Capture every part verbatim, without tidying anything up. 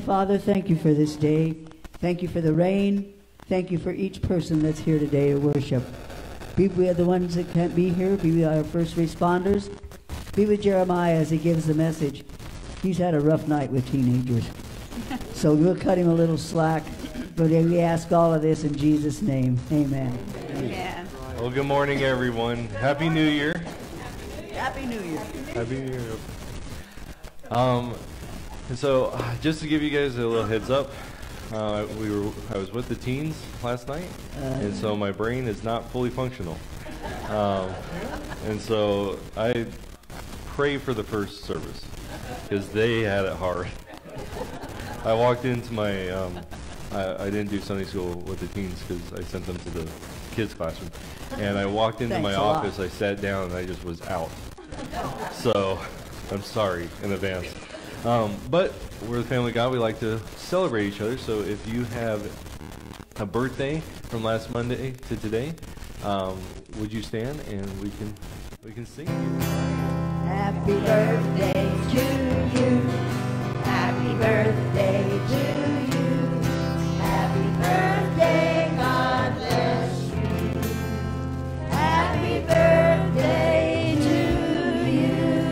Father, thank you for this day. Thank you for the rain. Thank you for each person that's here today to worship. Be with the ones that can't be here. Be with our first responders. Be with Jeremiah as he gives the message. He's had a rough night with teenagers. So we'll cut him a little slack. But we ask all of this in Jesus' name. Amen. Amen. Well, good morning, everyone. Happy New Year. Happy New Year. Happy New Year. Um, and so, uh, just to give you guys a little heads up, uh, we were I was with the teens last night, uh, and so my brain is not fully functional. Um, and so I pray for the first service because they had it hard. I walked into my, um, I, I didn't do Sunday school with the teens because I sent them to the kids classroom, and I walked into Thanks my a office, lot. I sat down, and I just was out. So I'm sorry in advance. Um, but we're the family of God. We like to celebrate each other. So if you have a birthday from last Monday to today, um, would you stand and we can we can sing? Happy birthday to you. Happy birthday to you. Happy birthday, God bless you. Happy birthday to you.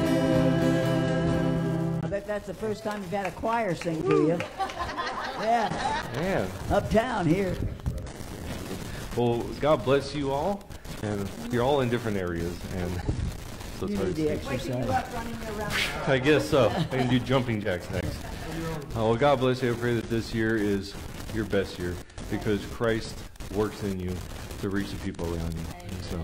I bet that's the first time you've had a choir sing to you. Yeah. Man. Uptown here. Well, God bless you all, and you're all in different areas, and so it's You hard need to the sing. exercise. I guess so. I can do jumping jacks next. Uh, well, God bless you. I pray that this year is your best year because Christ works in you to reach the people around you. And so,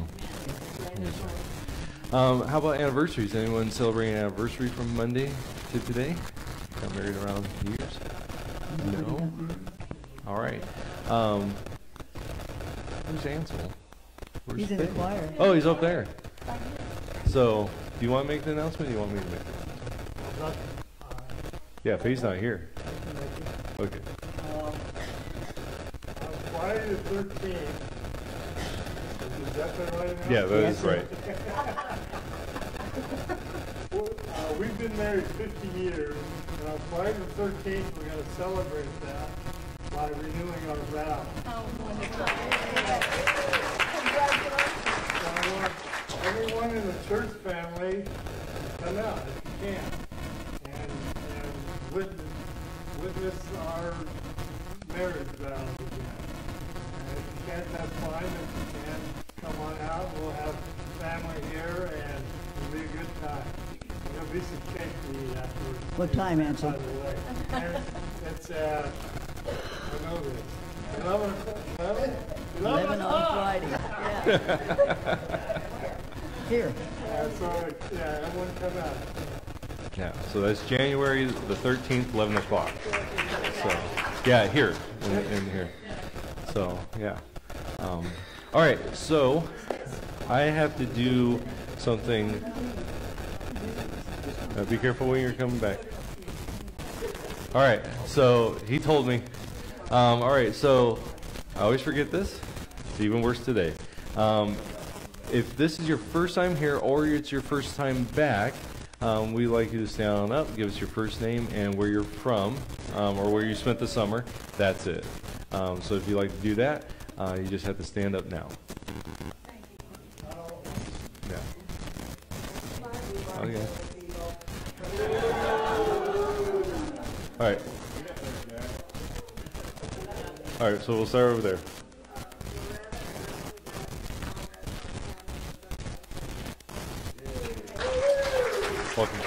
yes. um, how about anniversaries? Anyone celebrating an anniversary from Monday to today? Got married around years? No. All right. Um, where's Ansel? Where's He's in the Faye? choir. Oh, he's up there. So, do you want to make the announcement or do you want me to make it? Yeah, Faye's not here. Okay. Um, on Friday the thirteenth, is that the right amount? Yeah, that is right. Well, uh, we've been married fifty years, and on Friday the thirteenth, we're going to celebrate that by renewing our vows. Oh, wonderful. So I want everyone in the church family to come out if you can, and, and witness, witness our marriage vows again. And if you can't, that's fine. If you can, come on out. We'll have family here, and it'll be a good time. There'll be some cake to eat afterwards. What time, Ansel? By the way. And it's, uh, I know this. eleven, eleven, eleven on Friday. Yeah. Here. Yeah, so, yeah, everyone come out. Yeah, so that's January the thirteenth, eleven o'clock. So, yeah, here, in, in here. So, yeah. Um, all right, so I have to do something. Uh, be careful when you're coming back. All right, so he told me. Um, all right, so I always forget this. It's even worse today. Um, if this is your first time here or it's your first time back, um, we'd like you to stand on up, give us your first name and where you're from, um, or where you spent the summer. That's it. Um, so if you'd like to do that, uh, you just have to stand up now. Yeah. Okay. All right. All right, so we'll start over there. Welcome.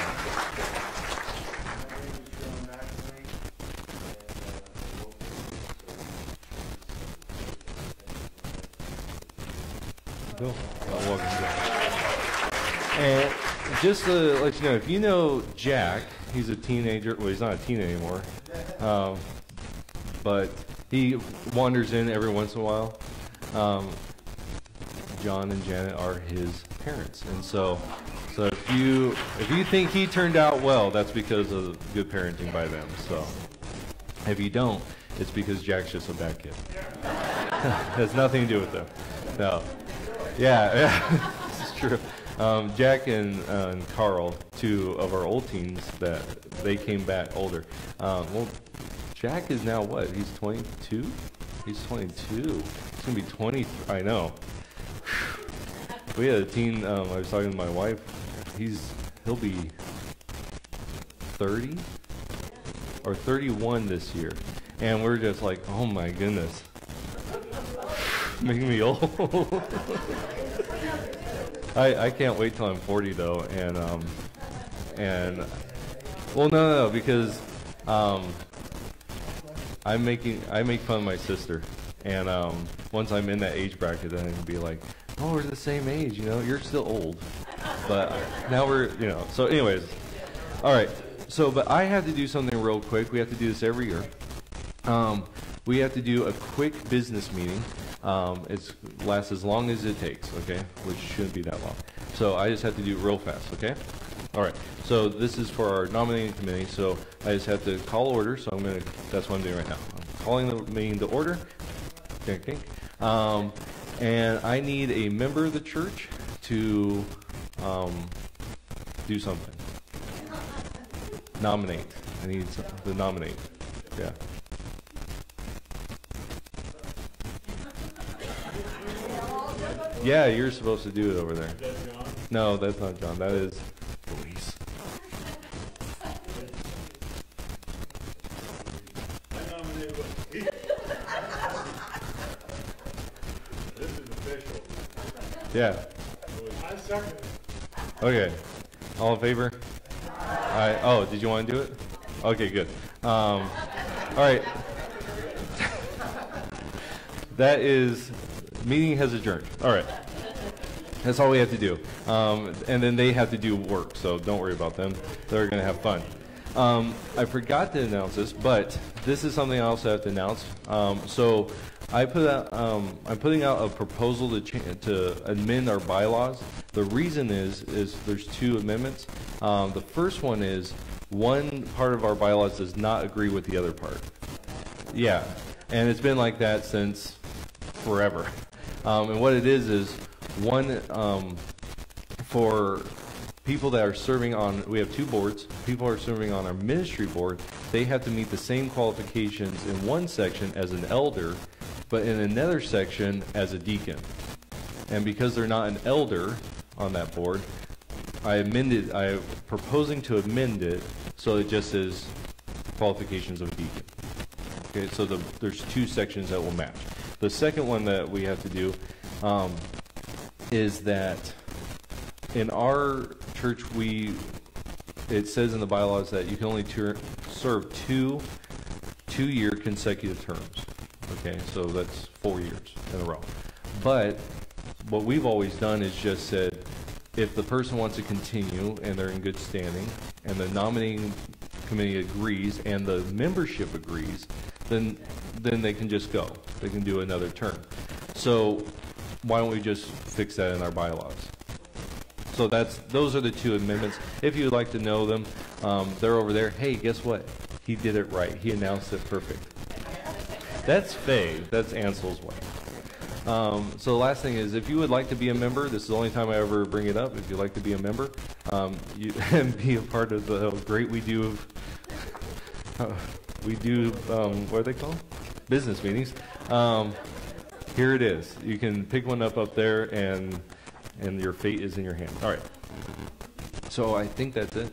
Bill. Oh, welcome, Bill. And just to let you know, if you know Jack, he's a teenager. Well, he's not a teen anymore. Um, but he wanders in every once in a while. Um, John and Janet are his parents, and so, so if you if you think he turned out well, that's because of good parenting by them. So, if you don't, it's because Jack's just a bad kid. Has nothing to do with them. No. Yeah, yeah, this is true. Um, Jack and, uh, and Carl, two of our old teens, that they came back older. Um, well, Jack is now what? He's twenty-two? He's twenty-two. He's going to be twenty. I know. We had a teen, um, I was talking to my wife. He's, he'll be thirty or thirty-one this year. And we're just like, oh my goodness. Making me old. I, I can't wait till I'm forty though. And, um, and, well, no, no, no, because, um, I'm making, I make fun of my sister. And, um, once I'm in that age bracket, then I can be like, oh, we're the same age, you know, you're still old. But now we're, you know, so anyways. All right. So, but I have to do something real quick. We have to do this every year. Um, we have to do a quick business meeting. Um, it lasts as long as it takes, okay, which shouldn't be that long. So I just have to do it real fast, okay? All right. So this is for our nominating committee. So I just have to call order. So I'm going to, that's what I'm doing right now. I'm calling the meeting to order. Okay. Um, and I need a member of the church to um, do something. Nominate. I need to nominate. Yeah. Yeah, you're supposed to do it over there. That's John? No, that's not John. That is Luis. I nominate Luis. This is official. Yeah. I second it. Okay. All in favor? I, oh, did you want to do it? Okay, good. Um, all right. That is, meeting has adjourned. All right. That's all we have to do. Um, and then they have to do work, so don't worry about them. They're going to have fun. Um, I forgot to announce this, but this is something I also have to announce. Um, so I put out, um, I'm putting out a proposal to cha- to amend our bylaws. The reason is is there's two amendments. Um, the first one is one part of our bylaws does not agree with the other part. Yeah, and it's been like that since forever. Um, and what it is is one um, for people that are serving on, we have two boards. People are serving on our ministry board. They have to meet the same qualifications in one section as an elder, but in another section as a deacon. And because they're not an elder on that board, I amended, I'm proposing to amend it so it just says qualifications of deacon. Okay, so the, there's two sections that will match. The second one that we have to do um, is that in our church, we it says in the bylaws that you can only ter- serve two two-year consecutive terms. Okay, so that's four years in a row. But what we've always done is just said, if the person wants to continue and they're in good standing, and the nominating committee agrees and the membership agrees, then then they can just go. They can do another term. So why don't we just fix that in our bylaws? So that's those are the two amendments. If you'd like to know them, um, they're over there. Hey, guess what? He did it right. He announced it perfect. That's Faye. That's Ansel's wife. Um, so the last thing is, if you would like to be a member, this is the only time I ever bring it up. If you'd like to be a member, um, you and be a part of the great we do. Uh, we do um, what are they called? Business meetings. Um, here it is. You can pick one up up there, and and your fate is in your hand. All right. So I think that's it.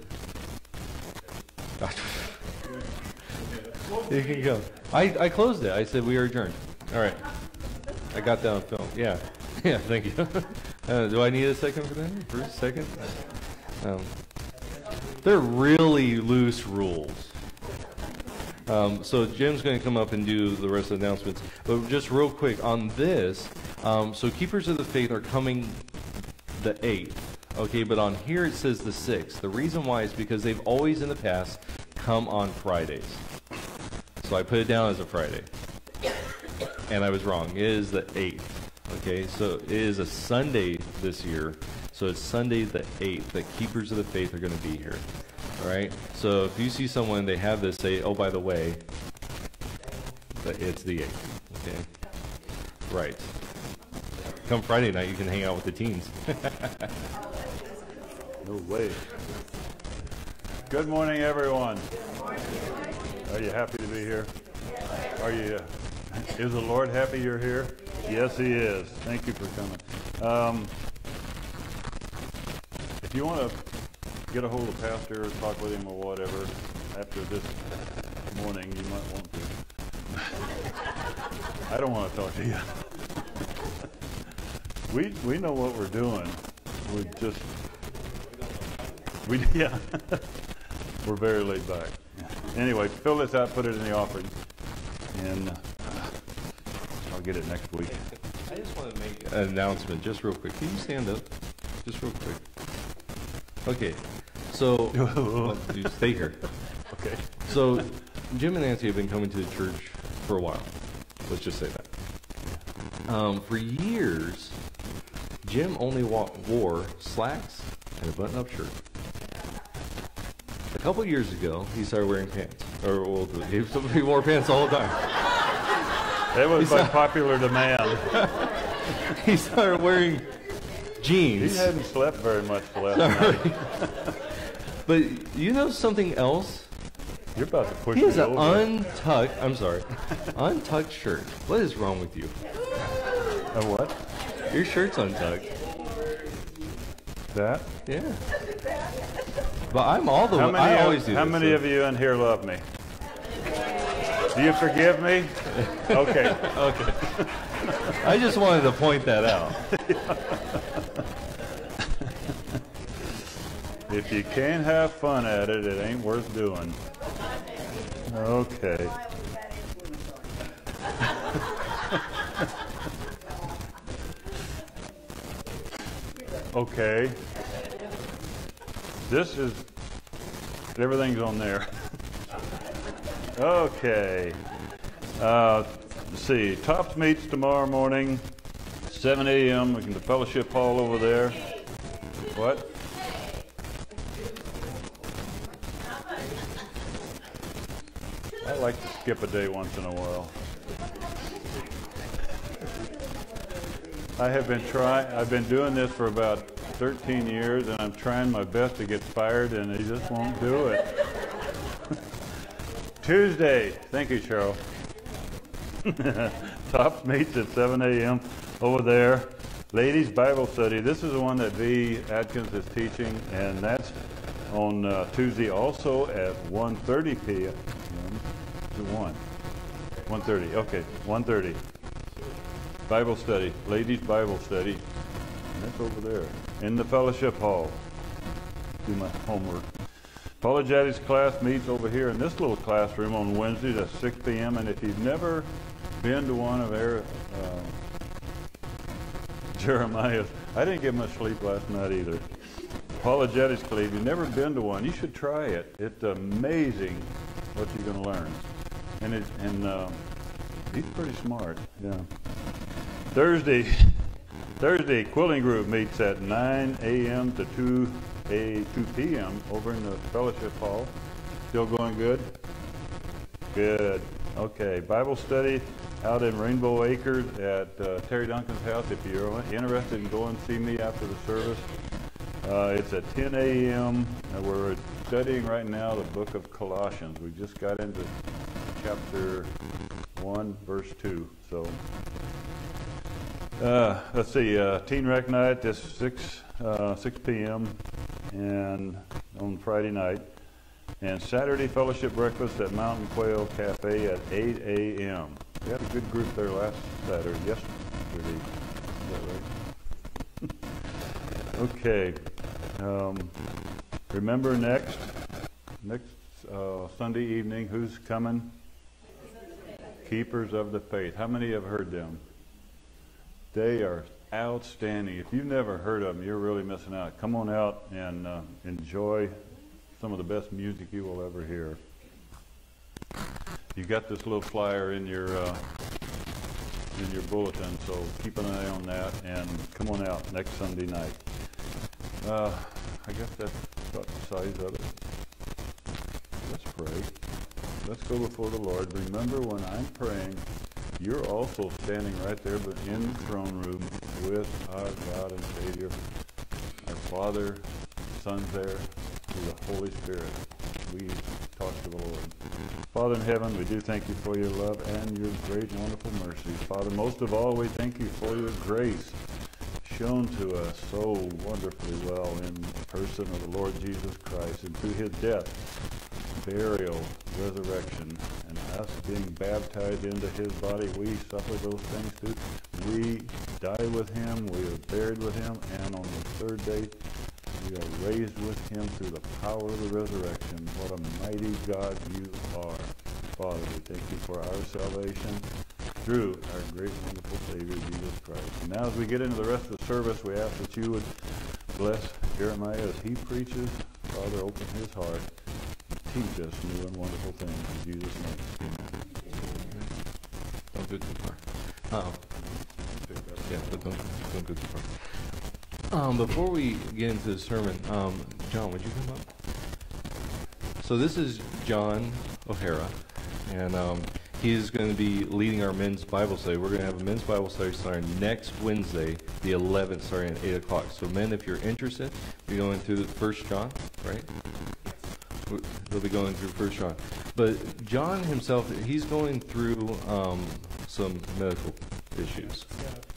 You can go. I, I closed it. I said we are adjourned. All right. I got that on film. Yeah. Yeah, thank you. uh, do I need a second for that? For a second? Um, they're really loose rules. Um, so Jim's going to come up and do the rest of the announcements. But just real quick on this, um, so Keepers of the Faith are coming the eighth. Okay, but on here it says the sixth. The reason why is because they've always in the past come on Fridays. So I put it down as a Friday. And I was wrong. It is the eighth. Okay, so it is a Sunday this year. So it's Sunday the eighth that Keepers of the Faith are going to be here. All right? So if you see someone, they have this, say, oh, by the way, it's the eighth. Okay? Right. Come Friday night, you can hang out with the teens. No way. Good morning, everyone. Are you happy to be here? Are you? Is the Lord happy you're here? Yes, He is. Thank you for coming. Um, if you want to get a hold of the pastor or talk with him or whatever after this morning, you might want to. I don't want to talk to you. we we know what we're doing. We just we yeah. We're very laid back. Anyway, fill this out, put it in the offering, and uh, I'll get it next week. I just want to make an announcement just real quick. Can you stand up? Just real quick. Okay. So, well, you stay here. Okay. So, Jim and Nancy have been coming to the church for a while. Let's just say that. Um, for years, Jim only wa- wore slacks and a button-up shirt. A couple years ago, he started wearing pants. Or, well, he, he wore pants all the time. That was by popular demand. He started wearing jeans. He hadn't slept very much the last night. But you know something else? You're about to push He me has an over. untucked, I'm sorry, untucked shirt. What is wrong with you? A what? Your shirt's untucked. That? Yeah. But I'm all the How way, many, I of, always do how this, many so- of you in here love me? Do you forgive me? Okay. Okay. I just wanted to point that out. If you can't have fun at it, it ain't worth doing. Okay. Okay. This is, everything's on there. Okay. Uh, let's see. Tops meets tomorrow morning, seven a.m. in the fellowship hall over there. What? I like to skip a day once in a while. I have been trying, I've been doing this for about thirteen years, and I'm trying my best to get fired, and they just won't do it. Tuesday, thank you, Cheryl. Tops meets at seven a.m. over there. Ladies Bible Study. This is the one that V. Atkins is teaching, and that's on uh, Tuesday also at one thirty p.m. to one. one thirty, okay, one thirty. Bible Study, Ladies Bible Study. And that's over there in the fellowship hall. Do my homework. Apologetics class meets over here in this little classroom on Wednesdays at six p.m. And if you've never been to one of our, uh, Jeremiah's, I didn't get much sleep last night either. Apologetics class, if you've never been to one, you should try it. It's amazing what you're going to learn. And it, and uh, he's pretty smart, yeah. Thursday, Thursday, quilting group meets at nine a.m. to two p.m. over in the fellowship hall. Still going good? Good. Okay. Bible study out in Rainbow Acres at uh, Terry Duncan's house. If you're interested in going, see me after the service. Uh, it's at ten a.m. and we're studying right now the book of Colossians. We just got into chapter one, verse two. So. Uh, let's see, uh, Teen Rec Night this six uh, six p.m. and on Friday night, and Saturday Fellowship Breakfast at Mountain Quail Cafe at eight a.m. We had a good group there last Saturday, yesterday. Is that right? Okay. Um, remember next next uh, Sunday evening, who's coming? Keepers of the Faith. How many have heard them? They are outstanding. If you've never heard of them, you're really missing out. Come on out and uh, enjoy some of the best music you will ever hear. You got this little flyer in your uh, in your bulletin, so keep an eye on that and come on out next Sunday night. Uh, I guess that's about the size of it. Let's pray. Let's go before the Lord. Remember, when I'm praying, you're also standing right there, but in the throne room with our God and Savior, our Father, Son's there, through the Holy Spirit. We talk to the Lord. Father in heaven, we do thank you for your love and your great and wonderful mercy. Father, most of all, we thank you for your grace shown to us so wonderfully well in the person of the Lord Jesus Christ, and through his death, burial, resurrection, and us being baptized into his body, we suffer those things too. We die with him, we are buried with him, and on the third day, we are raised with him through the power of the resurrection. What a mighty God you are. Father, we thank you for our salvation through our great and wonderful Savior, Jesus Christ. And now as we get into the rest of the service, we ask that you would bless Jeremiah as he preaches. Father, open his heart and teach us new and wonderful things. In Jesus' name. Don't go too far. Um, yeah, but don't, don't go too far. Um, before we get into the sermon, um, John, would you come up? So this is John O'Hara, and um, he is going to be leading our men's Bible study. We're going to have a men's Bible study starting next Wednesday, the eleventh, starting at eight o'clock. So men, if you're interested, you're going through First John, right? They'll be going through First John. But John himself, he's going through um, some medical issues.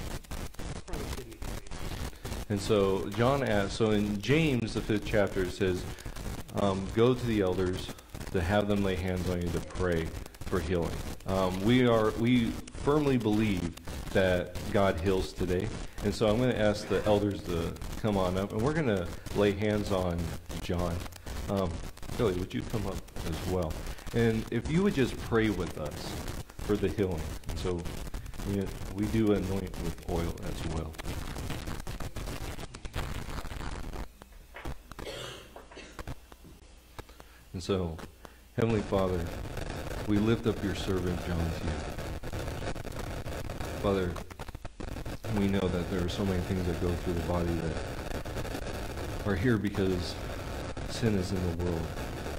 And so John asks, so in James, the fifth chapter, it says, um, go to the elders to have them lay hands on you to pray for healing. Um, we are we firmly believe that God heals today. And so I'm going to ask the elders to come on up, and we're going to lay hands on John. Um, Billy, would you come up as well? And if you would just pray with us for the healing. And so we, we do anoint with oil as well. And so, Heavenly Father, we lift up your servant John to you. Father, we know that there are so many things that go through the body that are here because sin is in the world.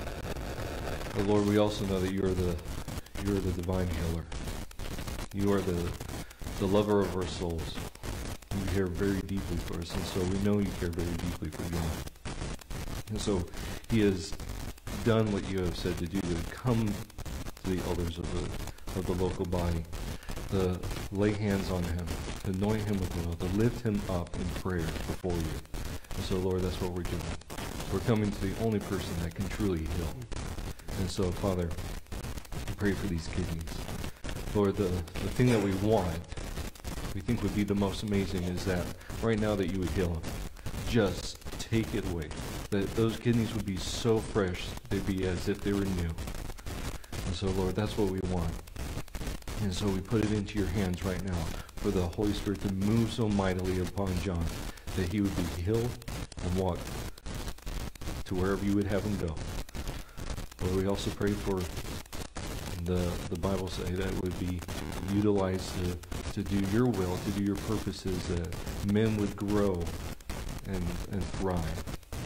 But Lord, we also know that you are the you are the divine healer. You are the the lover of our souls. You care very deeply for us, and so we know you care very deeply for John. And so he has done what you have said to do, to come to the elders of the of the local body, to lay hands on him, to anoint him with oil, to lift him up in prayer before you. And so, Lord, that's what we're doing. We're coming to the only person that can truly heal. And so, Father, we pray for these kidneys. Lord, the, the thing that we want, we think would be the most amazing is that right now that you would heal him. Just take it away. That those kidneys would be so fresh, they'd be as if they were new. And so, Lord, that's what we want. And so we put it into your hands right now for the Holy Spirit to move so mightily upon John that he would be healed and walk to wherever you would have him go. Lord, we also pray for the the Bible say that it would be utilized to, to do your will, to do your purposes, that men would grow and, and thrive.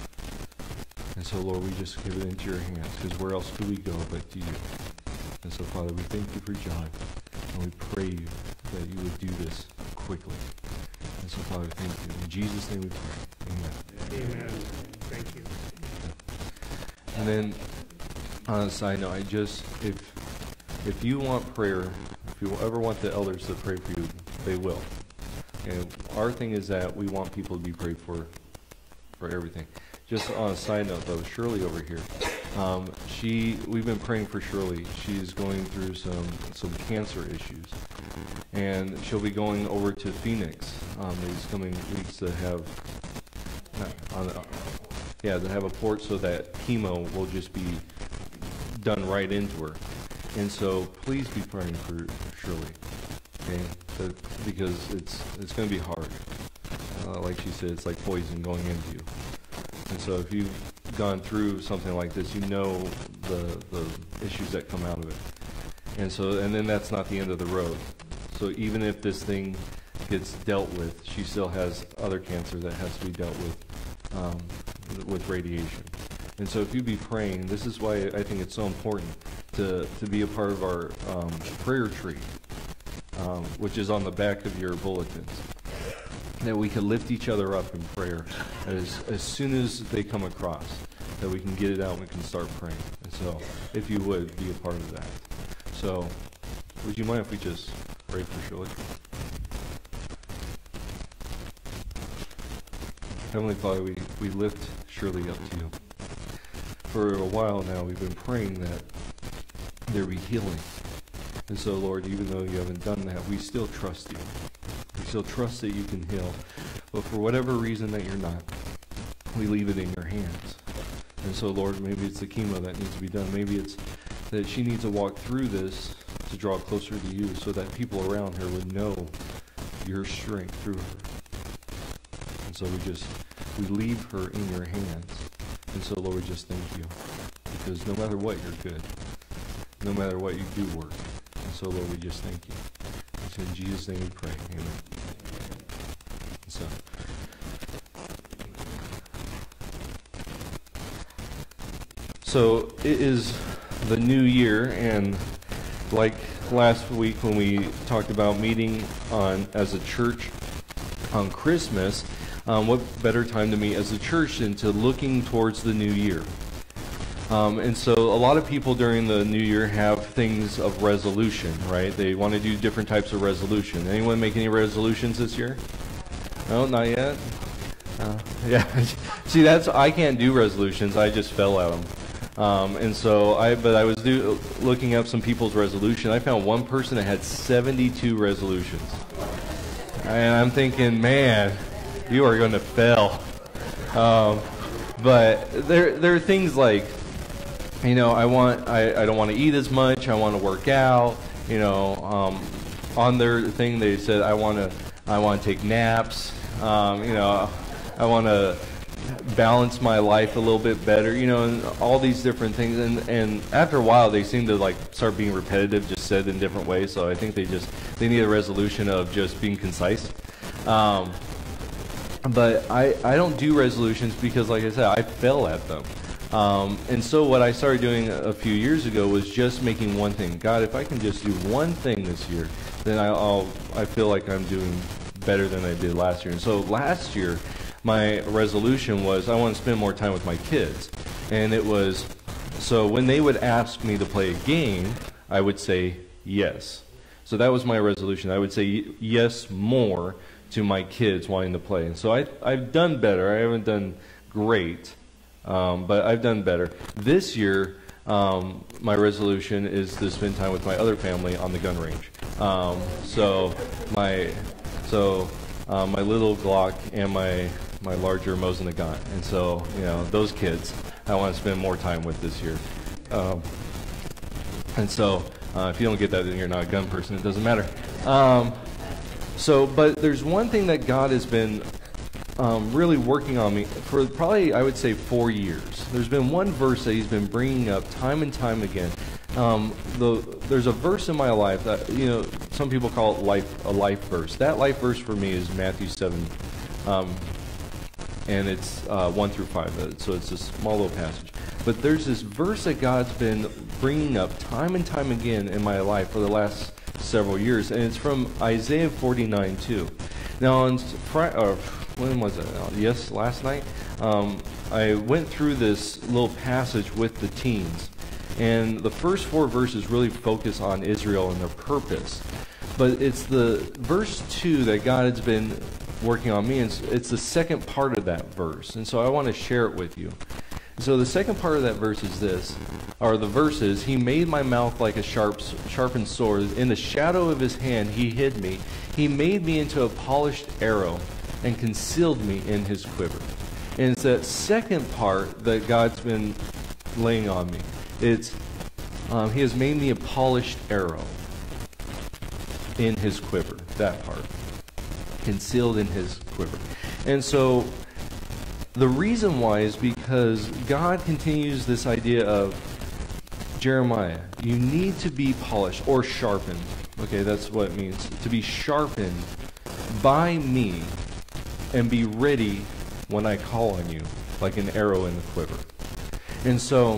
And so, Lord, we just give it into your hands, because where else could we go but to you? And so, Father, we thank you for John, and we pray you that you would do this quickly. And so, Father, thank you. In Jesus' name we pray. Amen. Amen. Thank you. And then, on a side note, I just, if if you want prayer, if you ever want the elders to pray for you, they will. And our thing is that we want people to be prayed for, for everything. Just on a side note, though, Shirley over here, um, she, we've been praying for Shirley. She's going through some some cancer issues, and she'll be going over to Phoenix um, these coming weeks to have, uh, on, uh, yeah, to have a port so that chemo will just be done right into her. And so, please be praying for Shirley, okay? But, because it's it's going to be hard. Uh, like she said, it's like poison going into you. And so if you've gone through something like this, you know the the issues that come out of it. And so, and then that's not the end of the road. So even if this thing gets dealt with, she still has other cancer that has to be dealt with um, with radiation. And so if you be praying, this is why I think it's so important to, to be a part of our um, prayer tree, um, which is on the back of your bulletins. That we can lift each other up in prayer as as soon as they come across. that we can get it out and we can start praying. And so, if you would, be a part of that. So, would you mind if we just pray for Shirley? Heavenly Father, we, we lift Shirley up to you. For a while now, we've been praying that there be healing. And so, Lord, even though you haven't done that, we still trust you. We still trust that you can heal. But for whatever reason that you're not, we leave it in your hands. And so, Lord, maybe it's the chemo that needs to be done. Maybe it's that she needs to walk through this to draw closer to you so that people around her would know your strength through her. And so we just, we leave her in your hands. And so, Lord, we just thank you. Because no matter what, you're good. No matter what, you do work. And so, Lord, we just thank you. And so in Jesus' name we pray. Amen. And so, so it is the new year, and like last week when we talked about meeting on as a church on Christmas, Um, what better time to meet as a church than to looking towards the new year? Um, and so a lot of people during the new year have things of resolution, right? They want to do different types of resolution. Anyone make any resolutions this year? No, not yet? Uh, yeah. See, that's I can't do resolutions. I just fell at them. Um, and so I, but I was do, looking up some people's resolution. I found one person that had seventy-two resolutions. And I'm thinking, man, you are going to fail. Um, but there, there are things like, you know, I want, I, I don't want to eat as much. I want to work out. You know, um, on their thing they said, I want to, I want to take naps. Um, you know, I want to balance my life a little bit better. You know, and all these different things. And and after a while, they seem to like start being repetitive, just said in different ways. So I think they just they need a resolution of just being concise. Um, But I, I don't do resolutions because, like I said, I fail at them. Um, and so what I started doing a few years ago was just making one thing. God, if I can just do one thing this year, then I, I'll, I feel like I'm doing better than I did last year. And so last year, my resolution was I want to spend more time with my kids. And it was, so when they would ask me to play a game, I would say yes. So that was my resolution. I would say yes more to my kids wanting to play. And so I, I've done better. I haven't done great, um, but I've done better. This year, um, my resolution is to spend time with my other family on the gun range. Um, so my so um, my little Glock and my my larger Mosin Nagant. And so, you know, those kids I want to spend more time with this year. Um, and so uh, if you don't get that, then you're not a gun person. It doesn't matter. Um, So, but there's one thing that God has been um, really working on me for probably, I would say, four years. There's been one verse that he's been bringing up time and time again. Um, the, there's a verse in my life that, you know, some people call it life, a life verse. That life verse for me is Matthew seven, um, and it's uh, one through five. So it's a small little passage. But there's this verse that God's been bringing up time and time again in my life for the last several years, and it's from Isaiah forty-nine two. Now, on Friday, or when was it? Yes, last night. Um, I went through this little passage with the teens, and the first four verses really focus on Israel and their purpose. But it's the verse two that God has been working on me, and it's, it's the second part of that verse, and so I want to share it with you. So the second part of that verse is this, or the verse is, He made my mouth like a sharp, sharpened sword. In the shadow of His hand He hid me. He made me into a polished arrow and concealed me in His quiver. And it's that second part that God's been laying on me. It's, um, He has made me a polished arrow in His quiver. That part. Concealed in His quiver. And so the reason why is because God continues this idea of, Jeremiah, you need to be polished or sharpened. Okay, that's what it means. To be sharpened by me and be ready when I call on you, like an arrow in the quiver. And so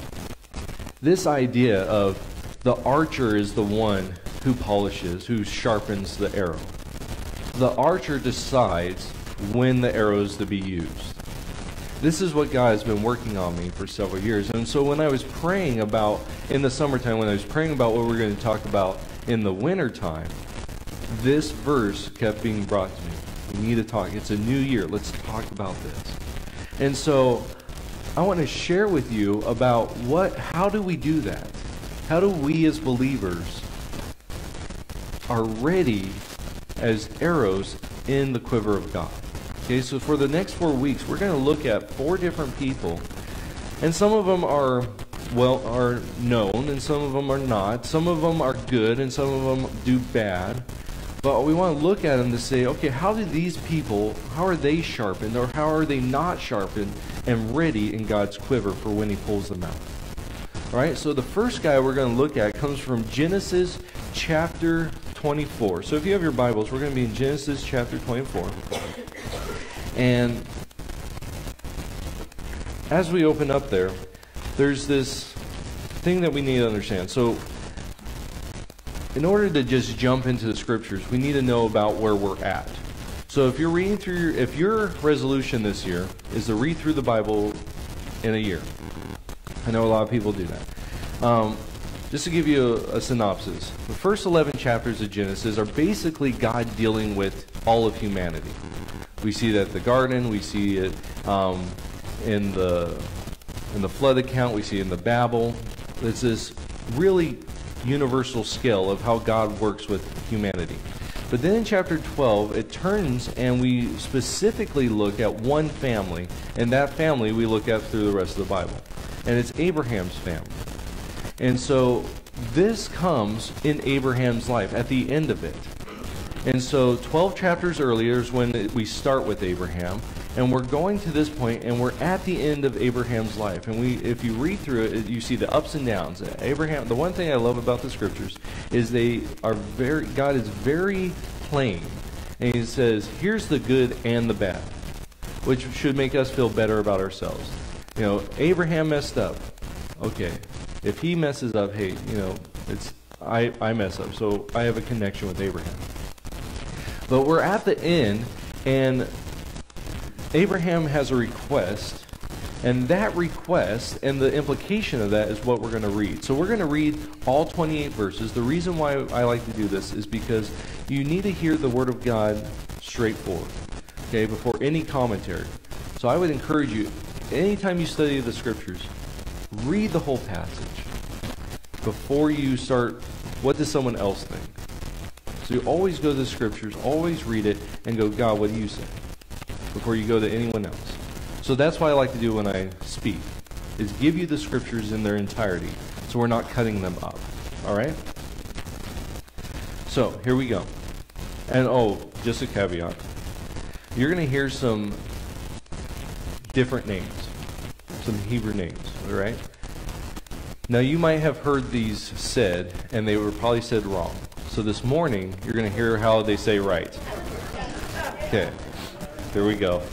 this idea of the archer is the one who polishes, who sharpens the arrow. The archer decides when the arrow is to be used. this is what God has been working on me for several years. And so when I was praying about, in the summertime, when I was praying about what we're going to talk about in the wintertime, this verse kept being brought to me. We need to talk. It's a new year. Let's talk about this. And so I want to share with you about what, how do we do that? How do we as believers are ready as arrows in the quiver of God? Okay, so for the next four weeks, we're going to look at four different people. And some of them are, well, are known, and some of them are not. Some of them are good, and some of them do bad. But we want to look at them to say, okay, how do these people, how are they sharpened, or how are they not sharpened and ready in God's quiver for when He pulls them out? All right, so the first guy we're going to look at comes from Genesis chapter twenty-four. So if you have your Bibles, we're going to be in Genesis chapter twenty-four. And as we open up there, there's this thing that we need to understand. So in order to just jump into the scriptures, we need to know about where we're at. So if you're reading through your, if your resolution this year is to read through the Bible in a year, I know a lot of people do that. Um, just to give you a, a synopsis, the first eleven chapters of Genesis are basically God dealing with all of humanity. We see that in the garden, we see it um, in the in the flood account, we see it in the Babel. It's this really universal scale of how God works with humanity. But then in chapter twelve, it turns and we specifically look at one family, and that family we look at through the rest of the Bible. And it's Abraham's family. And so this comes in Abraham's life, at the end of it. And so twelve chapters earlier is when we start with Abraham, and we're going to this point, and we're at the end of Abraham's life. And we, if you read through it, you see the ups and downs. Abraham, the one thing I love about the scriptures is they are very, God is very plain. And He says, here's the good and the bad, which should make us feel better about ourselves. You know, Abraham messed up. Okay, if he messes up, hey, you know, it's I, I mess up, so I have a connection with Abraham. But we're at the end, and Abraham has a request, and that request and the implication of that is what we're going to read. So we're going to read all twenty-eight verses. The reason why I like to do this is because you need to hear the Word of God straightforward, okay, before any commentary. So I would encourage you, anytime you study the Scriptures, read the whole passage before you start, what does someone else think? So you always go to the Scriptures, always read it, and go, God, what do you say? Before you go to anyone else. So that's what I like to do when I speak, is give you the Scriptures in their entirety, so we're not cutting them up. All right? So, here we go. And, oh, just a caveat. You're going to hear some different names, some Hebrew names, all right? Now, you might have heard these said, and they were probably said wrong. So this morning, you're going to hear how they say right. Okay, here we go.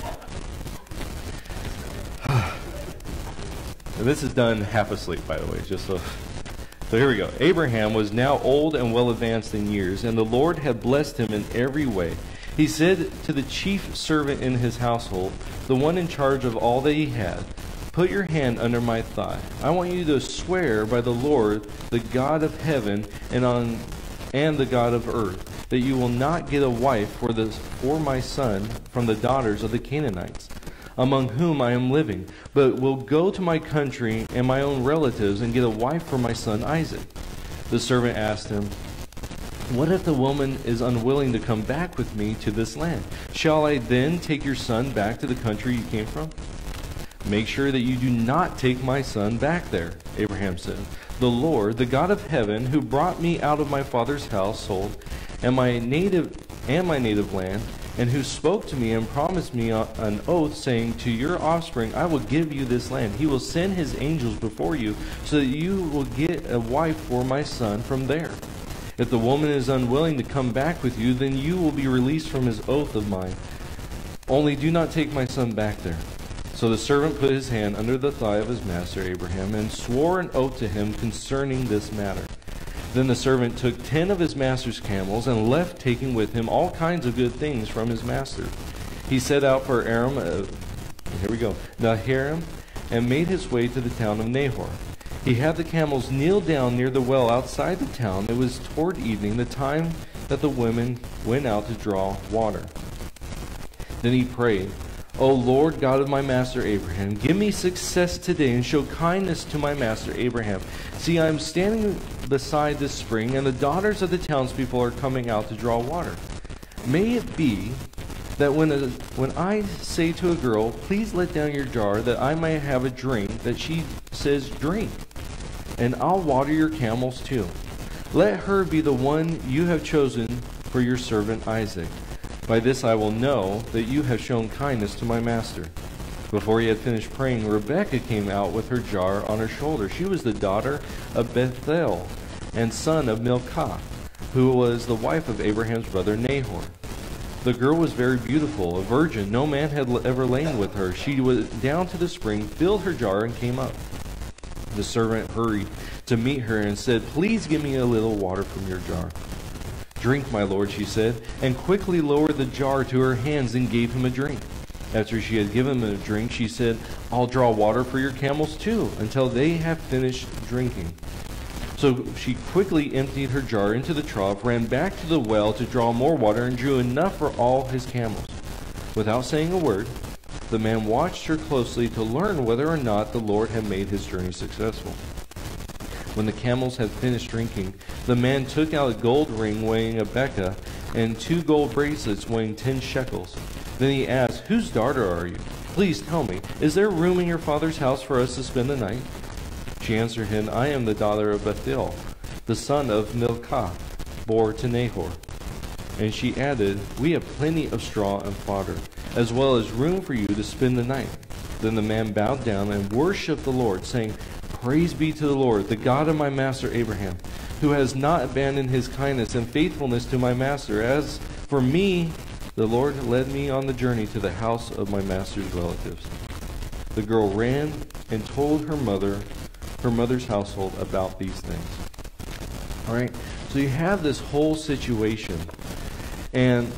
This is done half asleep, by the way, just so... So here we go. Abraham was now old and well advanced in years, and the Lord had blessed him in every way. He said to the chief servant in his household, the one in charge of all that he had, put your hand under my thigh. I want you to swear by the Lord, the God of heaven and on and the God of earth, that you will not get a wife for this for my son from the daughters of the Canaanites, among whom I am living, but will go to my country and my own relatives and get a wife for my son Isaac. The servant asked him, what if the woman is unwilling to come back with me to this land? Shall I then take your son back to the country you came from? Make sure that you do not take my son back there, Abraham said. The Lord, the God of heaven, who brought me out of my father's household and my native and my native land, and who spoke to me and promised me an oath, saying, to your offspring I will give you this land. He will send his angels before you, so that you will get a wife for my son from there. If the woman is unwilling to come back with you, then you will be released from his oath of mine. Only do not take my son back there. So the servant put his hand under the thigh of his master Abraham, and swore an oath to him concerning this matter. Then the servant took ten of his master's camels, and left, taking with him all kinds of good things from his master. He set out for Aram, uh, here we go. Naharim, and made his way to the town of Nahor. He had the camels kneel down near the well outside the town. It was toward evening, the time that the women went out to draw water. Then he prayed, O Lord God of my master Abraham, give me success today and show kindness to my master Abraham. See, I am standing beside this spring, and the daughters of the townspeople are coming out to draw water. May it be that when, a, when I say to a girl, please let down your jar that I may have a drink, that she says, drink, and I'll water your camels too. Let her be the one you have chosen for your servant Isaac. By this I will know that you have shown kindness to my master. Before he had finished praying, Rebekah came out with her jar on her shoulder. She was the daughter of Bethuel and son of Milcah, who was the wife of Abraham's brother Nahor. The girl was very beautiful, a virgin. No man had ever lain with her. She went down to the spring, filled her jar, and came up. The servant hurried to meet her and said, please give me a little water from your jar. Drink, my lord, she said, and quickly lowered the jar to her hands and gave him a drink. After she had given him a drink, she said, I'll draw water for your camels too, until they have finished drinking. So she quickly emptied her jar into the trough, ran back to the well to draw more water, and drew enough for all his camels. Without saying a word, the man watched her closely to learn whether or not the Lord had made his journey successful. When the camels had finished drinking, the man took out a gold ring weighing a beka and two gold bracelets weighing ten shekels. Then he asked, whose daughter are you? Please tell me, is there room in your father's house for us to spend the night? She answered him, I am the daughter of Bethuel, the son of Milcah, bore to Nahor. And she added, we have plenty of straw and fodder, as well as room for you to spend the night. Then the man bowed down and worshipped the Lord, saying, Praise be to the Lord, the God of my master Abraham, who has not abandoned his kindness and faithfulness to my master. As for me, the Lord led me on the journey to the house of my master's relatives. The girl ran and told her mother, her mother's household about these things. All right, so you have this whole situation. And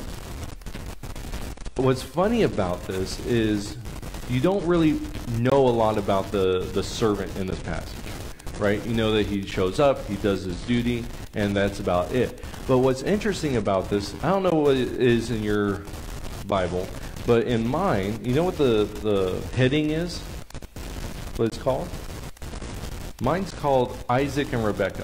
what's funny about this is you don't really know a lot about the, the servant in this passage, right? You know that he shows up, he does his duty, and that's about it. But what's interesting about this, I don't know what it is in your Bible, but in mine, you know what the, the heading is? What it's called? Mine's called Isaac and Rebekah.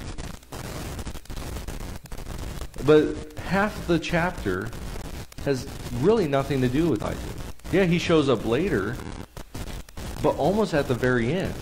But half the chapter has really nothing to do with Isaac. Yeah, he shows up later, but almost at the very end.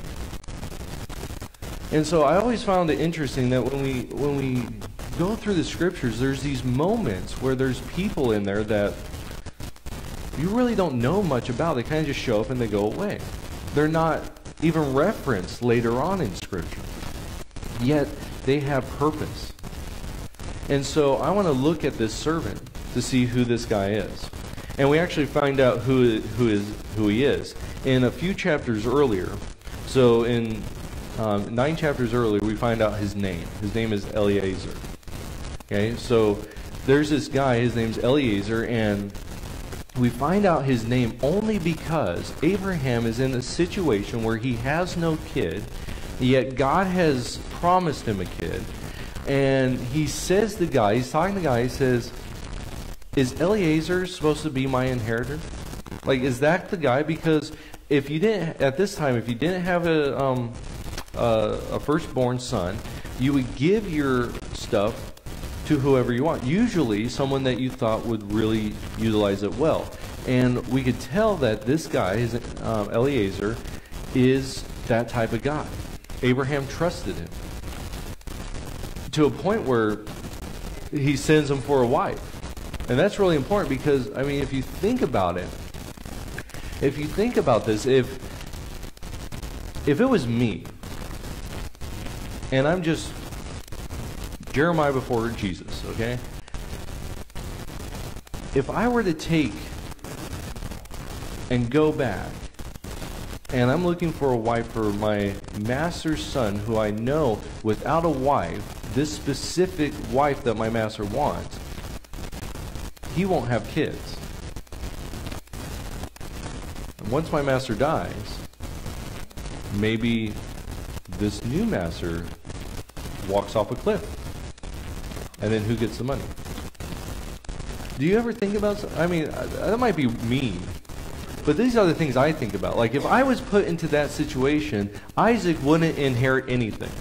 And so I always found it interesting that when we when we go through the scriptures, there's these moments where there's people in there that you really don't know much about. They kind of just show up and they go away. They're not even referenced later on in scripture. Yet they have purpose. And so I want to look at this servant to see who this guy is. And we actually find out who who is who he is in a few chapters earlier. So in um, nine chapters earlier, we find out his name. His name is Eliezer. Okay, so there's this guy. His name's Eliezer, and we find out his name only because Abraham is in a situation where he has no kid, yet God has promised him a kid. And he says to the guy, he's talking to the guy, he says, is Eliezer supposed to be my inheritor? Like, is that the guy? Because if you didn't, at this time, if you didn't have a, um, uh, a firstborn son, you would give your stuff to whoever you want. Usually someone that you thought would really utilize it well. And we could tell that this guy, his, um, Eliezer, is that type of guy. Abraham trusted him to a point where he sends him for a wife. And that's really important because, I mean, if you think about it, if you think about this, if if it was me, and I'm just Jeremiah before Jesus, okay? If I were to take and go back, and I'm looking for a wife for my master's son, who I know without a wife, this specific wife that my master wants, he won't have kids. once my master dies, maybe this new master walks off a cliff. And then who gets the money? Do you ever think about, I mean, that might be me, but these are the things I think about. Like, if I was put into that situation, Isaac wouldn't inherit anything.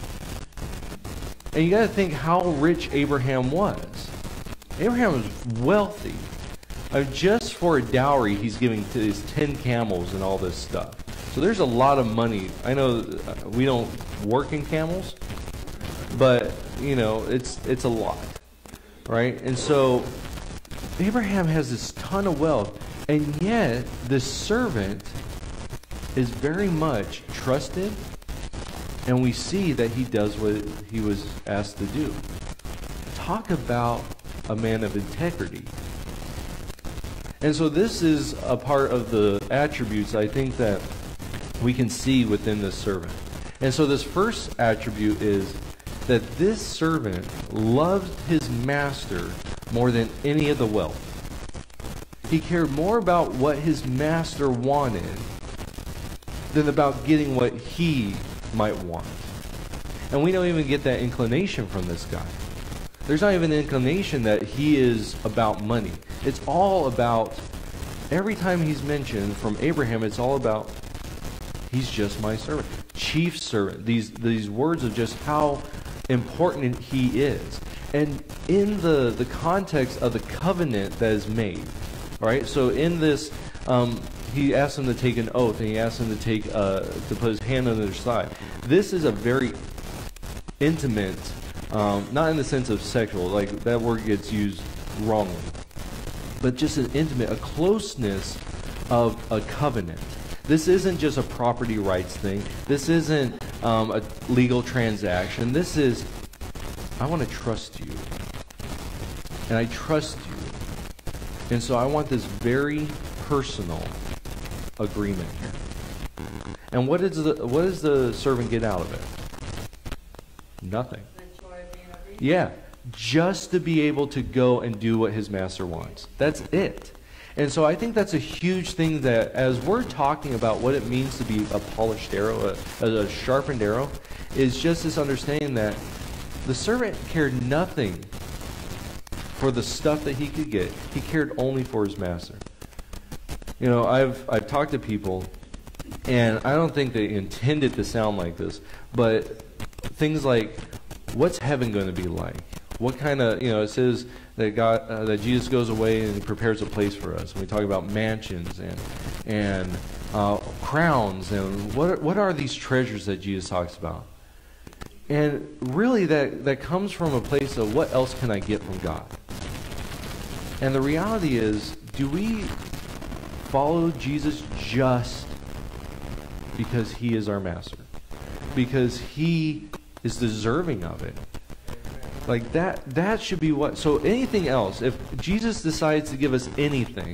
And you got to think how rich Abraham was. Abraham was wealthy. I mean, just for a dowry, he's giving to his ten camels and all this stuff. So there's a lot of money. I know we don't work in camels, but, you know, it's it's a lot, right? And so Abraham has this ton of wealth, and yet this servant is very much trusted, and we see that he does what he was asked to do. Talk about a man of integrity. And so this is a part of the attributes I think that we can see within this servant. And so this first attribute is that this servant loved his master more than any of the wealth. He cared more about what his master wanted than about getting what he might want. And we don't even get that inclination from this guy. There's not even an inclination that he is about money. It's all about, every time he's mentioned from Abraham, it's all about, he's just my servant. Chief servant. These, these words of just how important he is. And in the, the context of the covenant that is made, right? So in this, um, he asks him to take an oath, and he asks him to take uh, to put his hand on their side. This is a very intimate, um, not in the sense of sexual, like that word gets used wrongly, but just an intimate, a closeness of a covenant. This isn't just a property rights thing. This isn't um, a legal transaction. This is, I want to trust you, and I trust you. And so I want this very personal agreement here. And what is the what does the servant get out of it? Nothing. Yeah, just to be able to go and do what his master wants. That's it. And so I think that's a huge thing, that as we're talking about what it means to be a polished arrow, a, a sharpened arrow, is just this understanding that the servant cared nothing for the stuff that he could get. He cared only for his master. You know, I've I've talked to people, and I don't think they intend it to sound like this, but things like, what's heaven going to be like? What kind of, you know, it says that God, uh, that Jesus goes away and he prepares a place for us. And we talk about mansions and and uh, crowns, and what are, what are these treasures that Jesus talks about? And really, that that comes from a place of, what else can I get from God? And the reality is, do we follow Jesus just because he is our master? Because he is deserving of it. Like that, that should be what, so anything else, if Jesus decides to give us anything,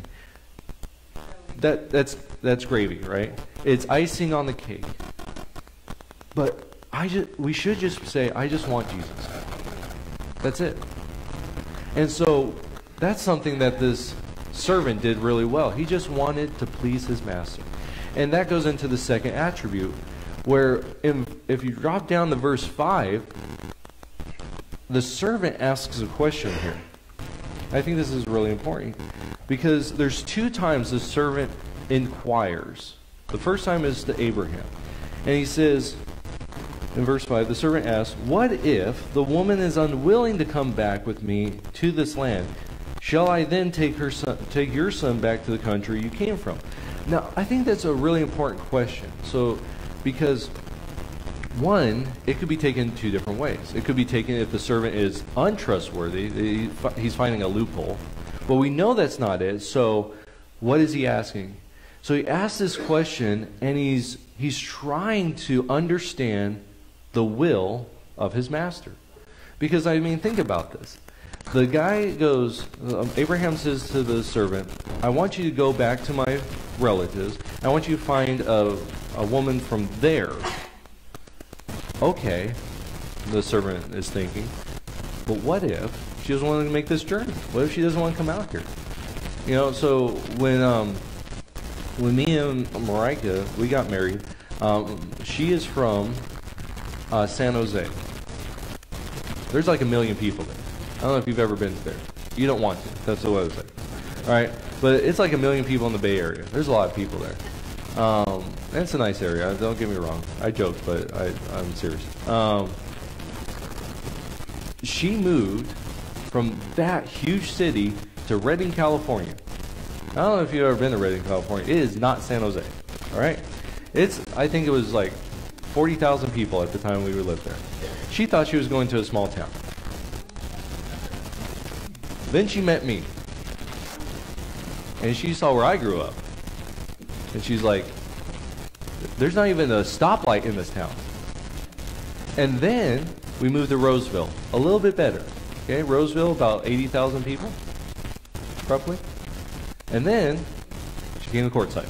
that that's that's gravy, right? It's icing on the cake. But I just, we should just say, I just want Jesus. That's it. And so that's something that this servant did really well. He just wanted to please his master. And that goes into the second attribute, where in, if you drop down to verse five, the servant asks a question here. I think this is really important, because there's two times the servant inquires. The first time is to Abraham. And he says, in verse five, the servant asks, "What if the woman is unwilling to come back with me to this land? Shall I then take her son, take your son back to the country you came from?" Now, I think that's a really important question. So, because one, it could be taken two different ways. It could be taken if the servant is untrustworthy, he's finding a loophole. But we know that's not it. So, what is he asking? So he asks this question, and he's he's trying to understand the will of his master. Because, I mean, think about this. The guy goes, um, Abraham says to the servant, "I want you to go back to my relatives. I want you to find a, a woman from there." Okay, the servant is thinking, but what if she doesn't want to make this journey? What if she doesn't want to come out here? You know, so when um, when me and Marika, we got married, um, she is from uh, San Jose. There's like a million people there. I don't know if you've ever been there. You don't want to. That's what I was saying. All right, but it's like a million people in the Bay Area. There's a lot of people there. Um, and it's a nice area. Don't get me wrong. I joke, but I, I'm serious. Um, she moved from that huge city to Redding, California. I don't know if you've ever been to Redding, California. It is not San Jose. All right, it's. I think it was like forty thousand people at the time we lived there. She thought she was going to a small town. Then she met me. And she saw where I grew up. And she's like, there's not even a stoplight in this town. And then we moved to Roseville. A little bit better. Okay, Roseville, about eighty thousand people, roughly. And then she came to Quartzsite.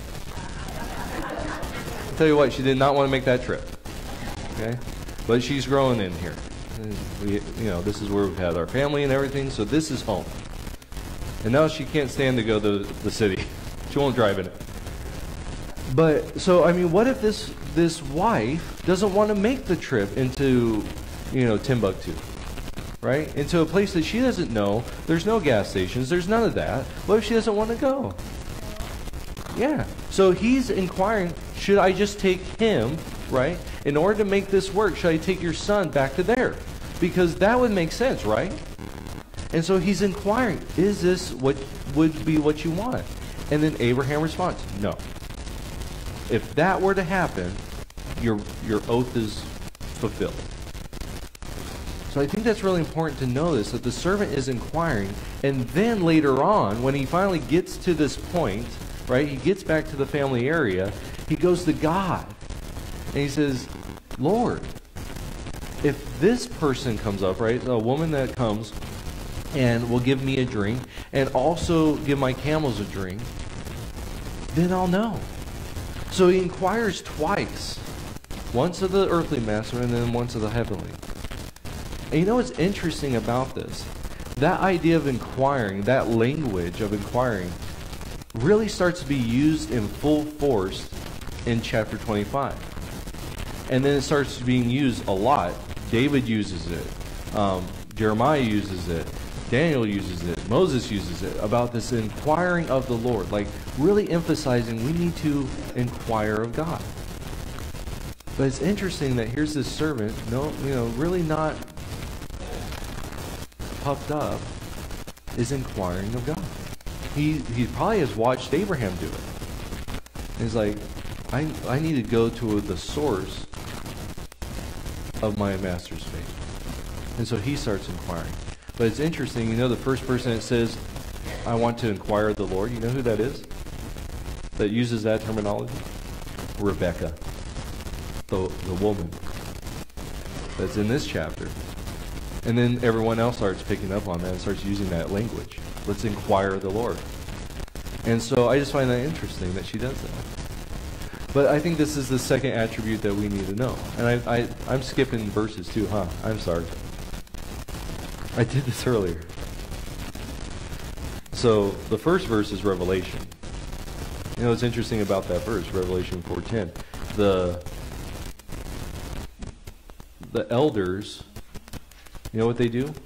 I'll tell you what, she did not want to make that trip. Okay? But she's growing in here. And we, you know, this is where we've had our family and everything, so this is home. And now she can't stand to go to the city. She won't drive in it. But, so, I mean, what if this this wife doesn't want to make the trip into, you know, Timbuktu, right? Into a place that she doesn't know. There's no gas stations. There's none of that. What if she doesn't want to go? Yeah. So he's inquiring, should I just take him, right? In order to make this work, should I take your son back to there? Because that would make sense, right? And so he's inquiring, is this what would be what you want? And then Abraham responds, no. If that were to happen, your your oath is fulfilled. So I think that's really important to know this, that the servant is inquiring, and then later on, when he finally gets to this point, right, he gets back to the family area, he goes to God, and he says, Lord, if this person comes up, right, a woman that comes and will give me a drink, and also give my camels a drink, then I'll know. So he inquires twice. Once of the earthly master and then once of the heavenly. And you know what's interesting about this? That idea of inquiring, that language of inquiring, really starts to be used in full force in chapter twenty-five. And then it starts being used a lot. David uses it. Um, Jeremiah uses it. Daniel uses it. Moses uses it about this inquiring of the Lord. Like really emphasizing we need to inquire of God. But it's interesting that here's this servant, no, you know, really not puffed up, is inquiring of God. He he probably has watched Abraham do it. He's like, I I need to go to the source of my master's faith. And so he starts inquiring. But it's interesting, you know, the first person that says, I want to inquire of the Lord, you know who that is? That uses that terminology? Rebecca. The, the woman that's in this chapter. And then everyone else starts picking up on that and starts using that language. Let's inquire of the Lord. And so I just find that interesting that she does that. But I think this is the second attribute that we need to know. And I, I, I'm skipping verses too, huh? I'm sorry. I did this earlier. So the first verse is Revelation. You know what's interesting about that verse, Revelation four ten? The the elders, you know what they do?